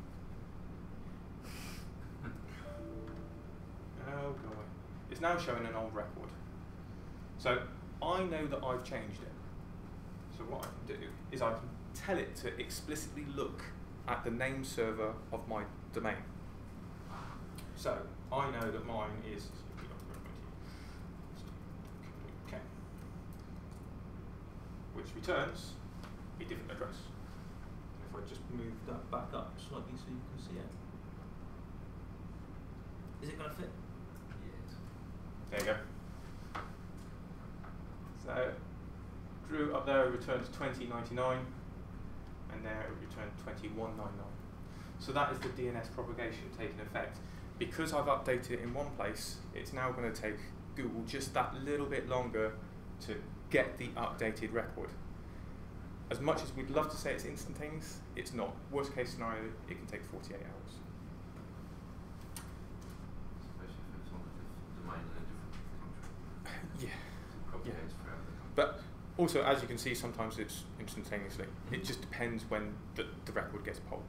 Oh, go away. It's now showing an old record. So I know that I've changed it. So what I can do is I can tell it to explicitly look at the name server of my domain. So I know that mine is okay, which returns a different address. If I just move that back up slightly so you can see it. Is it going to fit? There you go. So, Drew up there returns twenty ninety-nine, and there it returned twenty-one ninety-nine. So that is the D N S propagation taking effect. Because I've updated it in one place, it's now going to take Google just that little bit longer to get the updated record. As much as we'd love to say it's instantaneous, it's not. Worst case scenario, it can take forty-eight hours. Yeah. Yeah. But also, as you can see, sometimes it's instantaneously. Mm-hmm. It just depends when the, the record gets polled.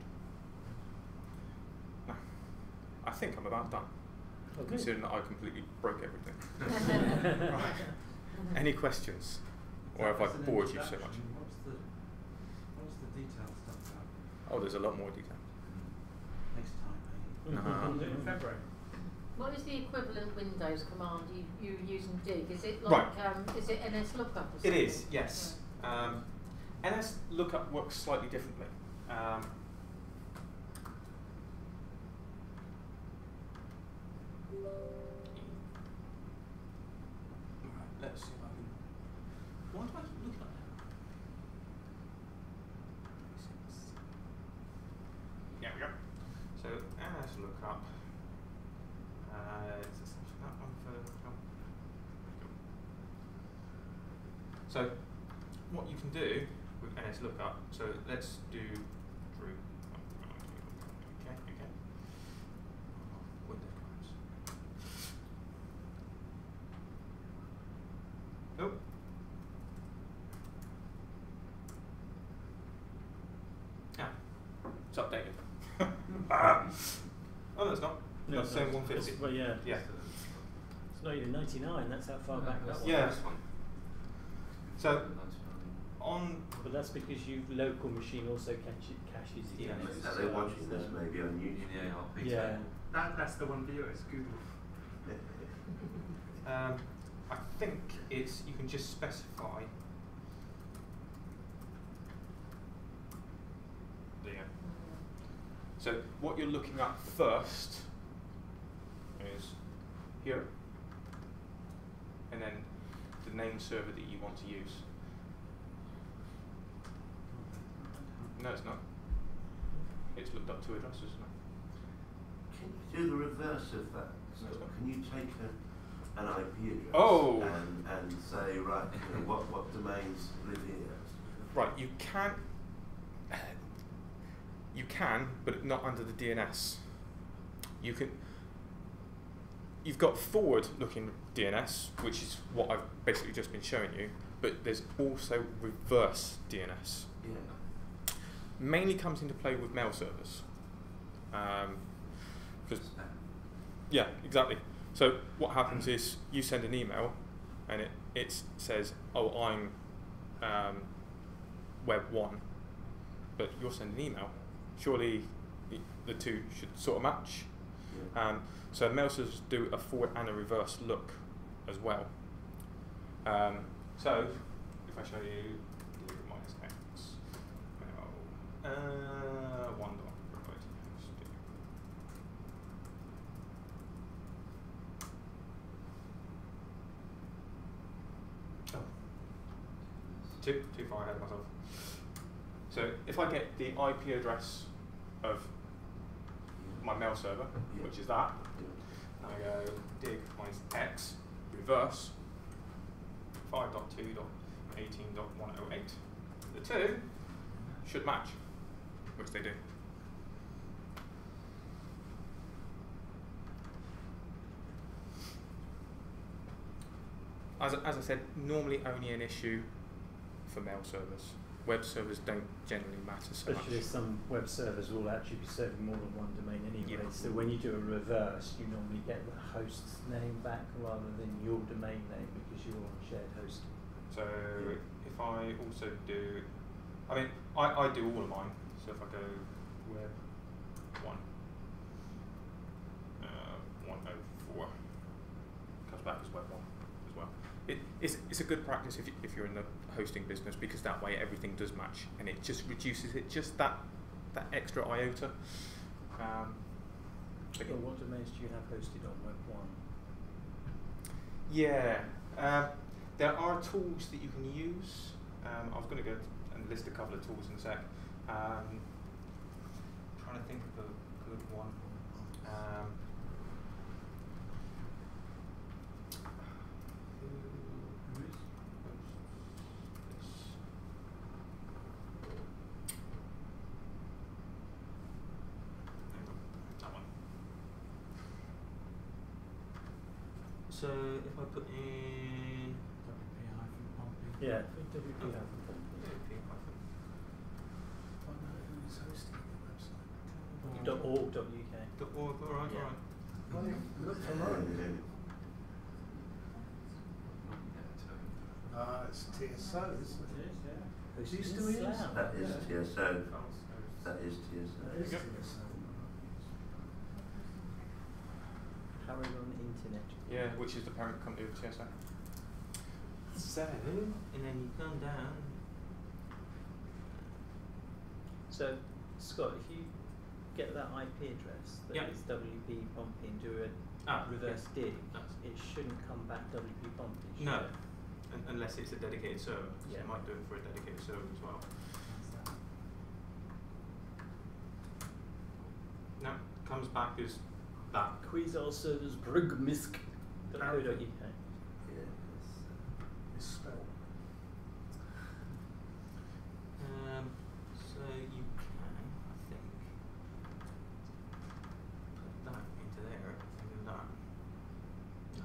Now, I think I'm about done, okay. Considering that I completely broke everything. Right. Any questions? Or have I bored you so much?
What's the, what's the detailed stuff about?
Oh, there's a lot more detail.
Next time, maybe.
Uh-huh.
We'll do it in February.
What is the equivalent Windows command you, you're using dig? Is it like,
Right.
um, is it N S lookup or
It
something?
is, yes.
Yeah.
Um, N S lookup works slightly differently. Um, right, let's see if I can. Why do I keep looking at that? There we go. So N S lookup. Uh, is this that one for oh. So what you can do with N S lookup, so let's do Drew. Okay, okay. Windows commands. Oh. Ah, it's updated. ah. Oh, no, it's not.
No,
That's
it's
saying
not.
one fifty.
It's- well, yeah.
Yeah.
It's not even ninety-nine, that's how far back that was.
Yeah. So on.
But that's because your local machine also cache, caches it.
Yeah.
Are they watching this maybe on YouTube?
Yeah.
That, that's the one viewer, it's Google.
Um, I think it's you can just specify. There you go. So what you're looking at first is here. name server that you want to use. No, it's not. It's looked up two addresses, isn't it?
Can you do the reverse of that? So can you take a, an I P address
oh.
and, and say, right, you know, what, what domains live here?
Right, you can, you can, but not under the D N S. You can, you've got forward-looking D N S, which is what I've basically just been showing you, but there's also reverse D N S.
Yeah.
Mainly comes into play with mail servers. Um, yeah, exactly. So what happens is you send an email, and it it says, "Oh, I'm um, web one," but you're sending an email. Surely the, the two should sort of match.
Yeah.
Um, so mail servers do a forward and a reverse look as well. Um, so if I show you D minus X, mail, uh, one dot provide host D. Oh. Too, too far ahead of myself. So if I get the I P address of my mail server,
yeah.
which is that, and I go dig minus X, reverse, five dot two dot eighteen dot one oh eight, the two should match, which they do. As, as I said, normally only an issue for mail servers. Web servers don't generally matter so much.
Especially some web servers will actually be serving more than one domain anyway.
Yeah.
So when you do a reverse, you normally get the host's name back rather than your domain name because you're on shared hosting.
So if I also do, I mean, I, I do all of mine. So if I go web one, uh, one oh four, comes back as web one as well. It, it's, it's a good practice if, you, if you're in the hosting business, because that way everything does match and it just reduces it just that that extra iota. Um,
so what domains do you have hosted on web one?
Yeah, um, there are tools that you can use. Um, I was going to go and list a couple of tools in a sec. Um, trying to think of a good one. Um, So if I put in
W P hyphen pumping.
Yeah, W P hyphen
W P hyphen.
Find out who is hosting the website.
dot org dot U K.
Dot org, all right,
Yeah.
all right.
Well, you look for mine. Ah, it's T S O, isn't it?
Who's
Do you still use
Slough?
That is T S O. That is T S O.
That is T
Yep.
S O.
Carry on the internet.
Yeah, which is the parent company of T S O. So, and then you come down.
So, Scott, if you get that I P address that
Yep.
is W P pumping, do a
Ah,
reverse dig,
That's-
it shouldn't come back W P pumping, should
No,
it?
un unless it's a dedicated server. So
Yeah.
you might do it for a dedicated server as well. No, comes back as that.
Quasar servers brugmisk dot co dot U K.
Yeah, it's, uh,
It's spelled.
Um, so you can, I think, put that into there and do that. No.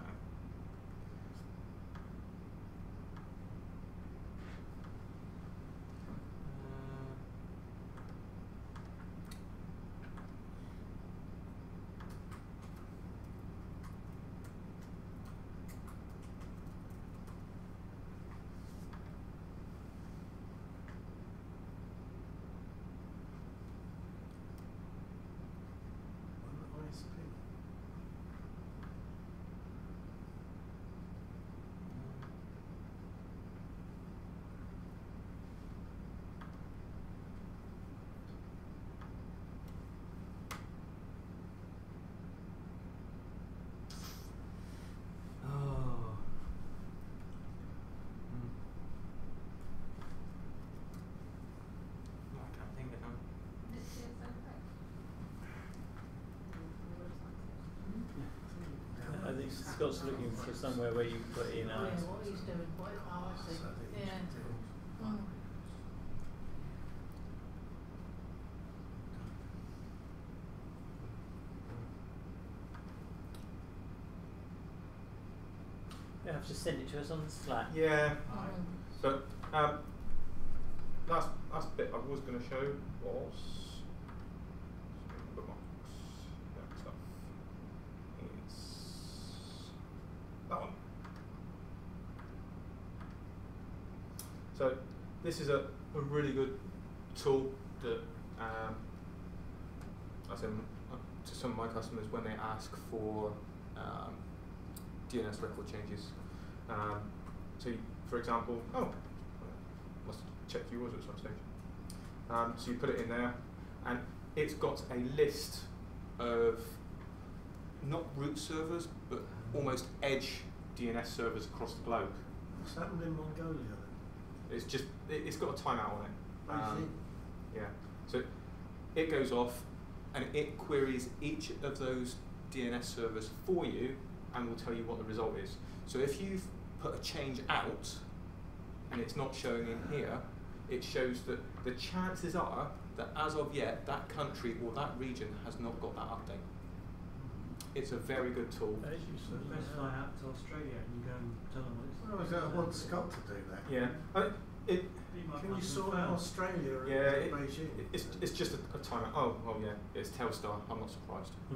Uh,
Scott's looking for somewhere where you put in.
Yeah,
Uh,
what he's doing, what, oh, I see. Yeah. Mm.
you have to send it to us on Slack.
Yeah.
Mm.
But um, last last bit I was going to show was bookmarks. That stuff. It's that one. So this is a, a really good tool that um, I send to some of my customers when they ask for um, D N S record changes. Um, so, you, for example, oh, must have checked yours at some stage. Um, so you put it in there, and it's got a list of not root servers, but almost edge D N S servers across the globe.
What's happened in Mongolia then?
It's just, it, it's got a timeout on it.
Oh, you think?
Yeah. So it goes off, and it queries each of those D N S servers for you, and will tell you what the result is. So if you've put a change out, and it's not showing in here, it shows that the chances are that as of yet, that country or that region has not got that update. It's a very good tool.
As you sort of best fly out to Australia and you go and tell them what it's.
Well, I was, I want Scott to do that.
Yeah. I mean, it,
Can you sort out Australia and
yeah, it,
Beijing?
it, it's, it's just a, a timeout. Oh, oh yeah, it's Telstar. I'm not surprised.
Do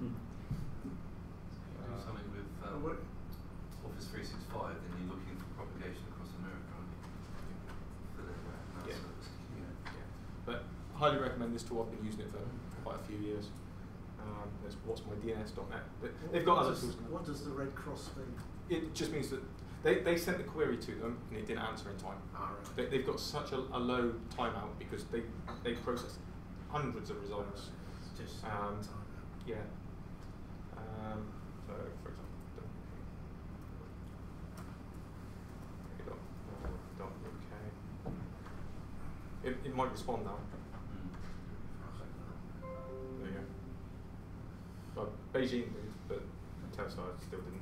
something with um,
Oh, what-
Office three sixty-five, then you're looking for propagation across America, aren't you? For the uh, mail
Yeah.
service.
Yeah. Yeah. But highly recommend this tool. I've been using it for quite a few years. Um, there's what's my D N S dot net. But they've got
what
other
does,
tools.
What does the Red Cross mean?
It just means that they, they sent the query to them and it didn't answer in time.
Ah, right.
They, they've got such a, a low timeout because they they process hundreds of results.
It's just
Um,
time out.
Yeah. Um, so, for example, dot, uh, dot U K. It, it might respond now.
Mm.
There you go. Well, Beijing did, but Telstar still didn't.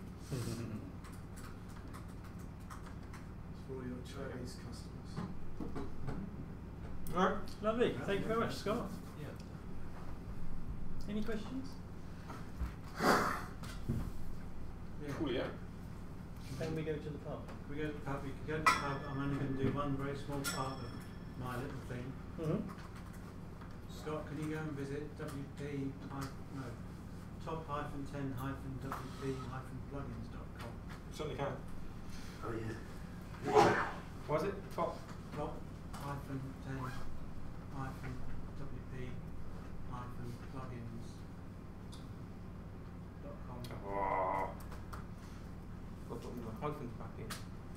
For all your Chinese customers.
All right.
Lovely. Thank you very much, Scott.
Yeah.
Any questions?
Yeah.
Cool, yeah.
Can we go to the pub?
We go to the pub, we can go to the pub. I'm only going to do one very small part of my little thing.
Mm-hmm.
Scott, can you go and visit W P no, top hyphen ten hyphen W P hyphen plugins dot com?
Certainly can.
Oh yeah.
Was it top?
Top hyphen ten hyphen W P hyphen plugins dot com.
Oh. Got the hyphens back in.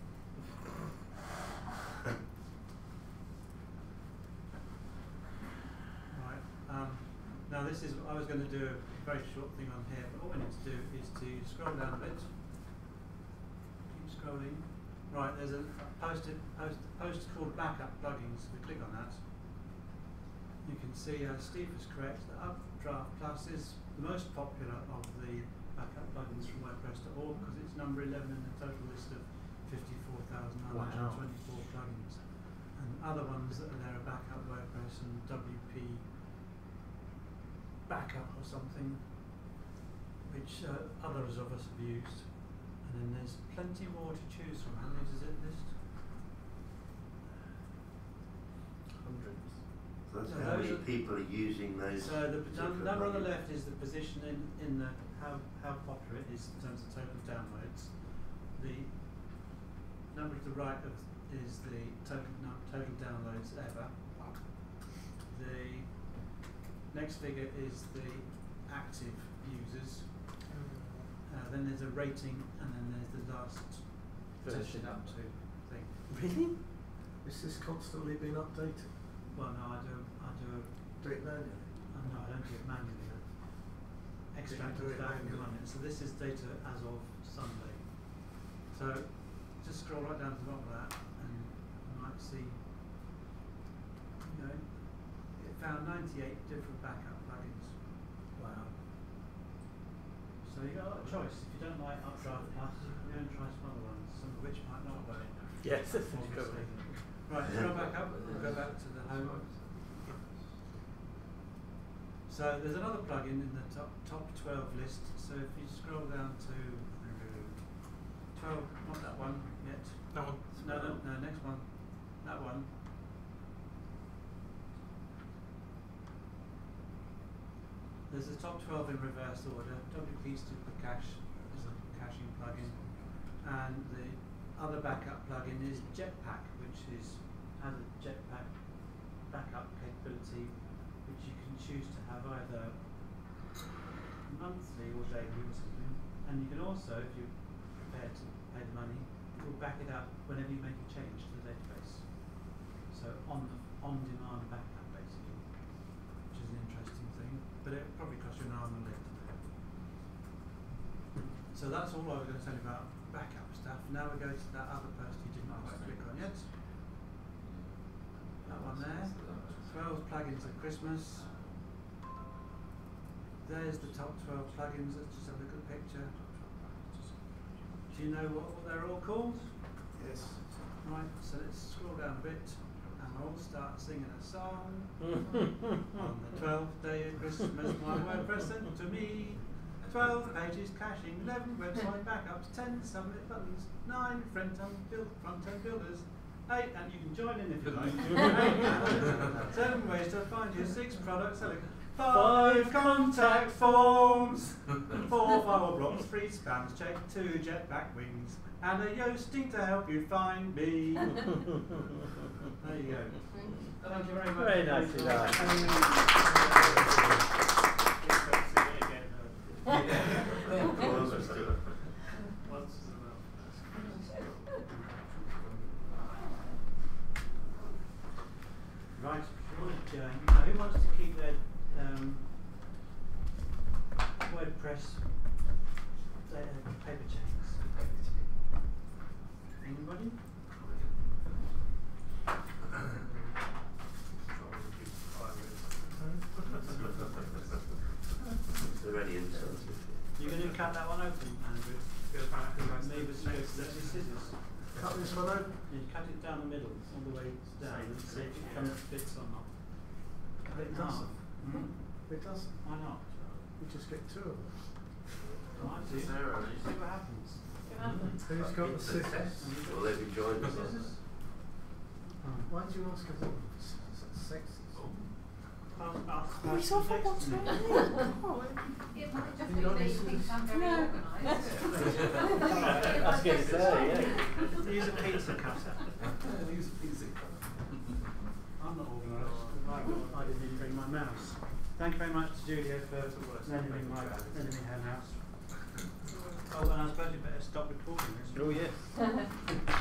Right. Um, now this is, I was going to do a very short thing on here, but all we need to do is to scroll down a bit. Keep scrolling. Right, there's a post, post, post called Backup Plugins. If we click on that, you can see uh, Steve is correct. The Updraft Plus is the most popular of the backup plugins from WordPress dot org because it's number eleven in the total list of fifty-four thousand nine hundred twenty-four wow. plugins. And other ones that are there are Backup WordPress and W P Backup or something, which uh, others of us have used. And then there's plenty more to choose from. How many does it list?
Hundreds.
So that's
So
how
those
many
are-
people are using those.
So the num-
particular
number on the
plugins.
left is the position in, in the how how popular it is in terms of total downloads. The number to the right of is the total num- total downloads ever. The next figure is the active users. Uh, then there's a rating, and then there's the last tested up to thing.
Really? Is this constantly being updated?
Well, no, I do I do a
Do it manually?
Uh, no, I don't do it manually. I extract
do
it
it
out and
manually.
run it. So this is data as of Sunday. So just scroll right down to the bottom of that, and you might see. You know, it found ninety-eight different backup plugins.
Wow.
So So you've got a lot of choice. If you don't like updraft plugs, you can go and try some other ones, some of which might not work.
Yes, that's
obviously. Right, scroll back up, we'll go back to the home. So there's another plugin in the top top twelve list. So if you scroll down to twelve, not that one yet.
That one.
No, no, no, next one. That one. There's the top twelve in reverse order. W P Super Cache is a caching plugin, and the other backup plugin is Jetpack, which is has a Jetpack backup capability, which you can choose to have either monthly or daily or something. And you can also, if you're prepared to pay the money, it will back it up whenever you make a change to the database. So on the on-demand backup, basically, which is an interesting thing. But it will probably cost you an arm and a leg to do. So that's all I was going to tell you about backup stuff. Now we go to that other post you didn't quite click on yet. That one there. twelve plugins at Christmas. There's the top twelve plugins. Let's just have a look at the picture. Do you know what, what they're all called?
Yes.
Right, so let's scroll down a bit and we'll all start singing a song. On the twelfth day of Christmas, my word present to me. twelve pages caching, eleven website backups, ten submit buttons, nine front-end build, front-end builders, eight, and you can join in if you like. Eight, seven ways to find your six products, five contact forms, four firewall blocks, three spams check, two jetpack wings, and a Yoasting to help you find me. There you go. Thank you very much.
Very nicely done.
Right, uh, who wants to keep their um, WordPress uh, paper chains? Anybody? You're going to cut that one open, Andrew? Maybe scissors.
Cut this one open?
You cut it down the middle, all the way down, and see if it comes fits or not. Cut
It
in half.
doesn't.
Hmm?
It doesn't.
Why not?
We just get two of them.
Right, see, see what happens.
Who's got the scissors?
Well, they've been joined.
Scissors?
Why do you ask us all this? It's sexist.
I'll, I'll
We saw football today.
It might just be that you think I'm very organised.
I was going to say, yeah.
Use a pizza cutter.
Use a pizza cutter.
I'm not organised. I didn't even bring my mouse. Thank you very much to Julia for lending me my lending me her mouse. Oh, and I suppose you better stop recording this.
Oh, yes.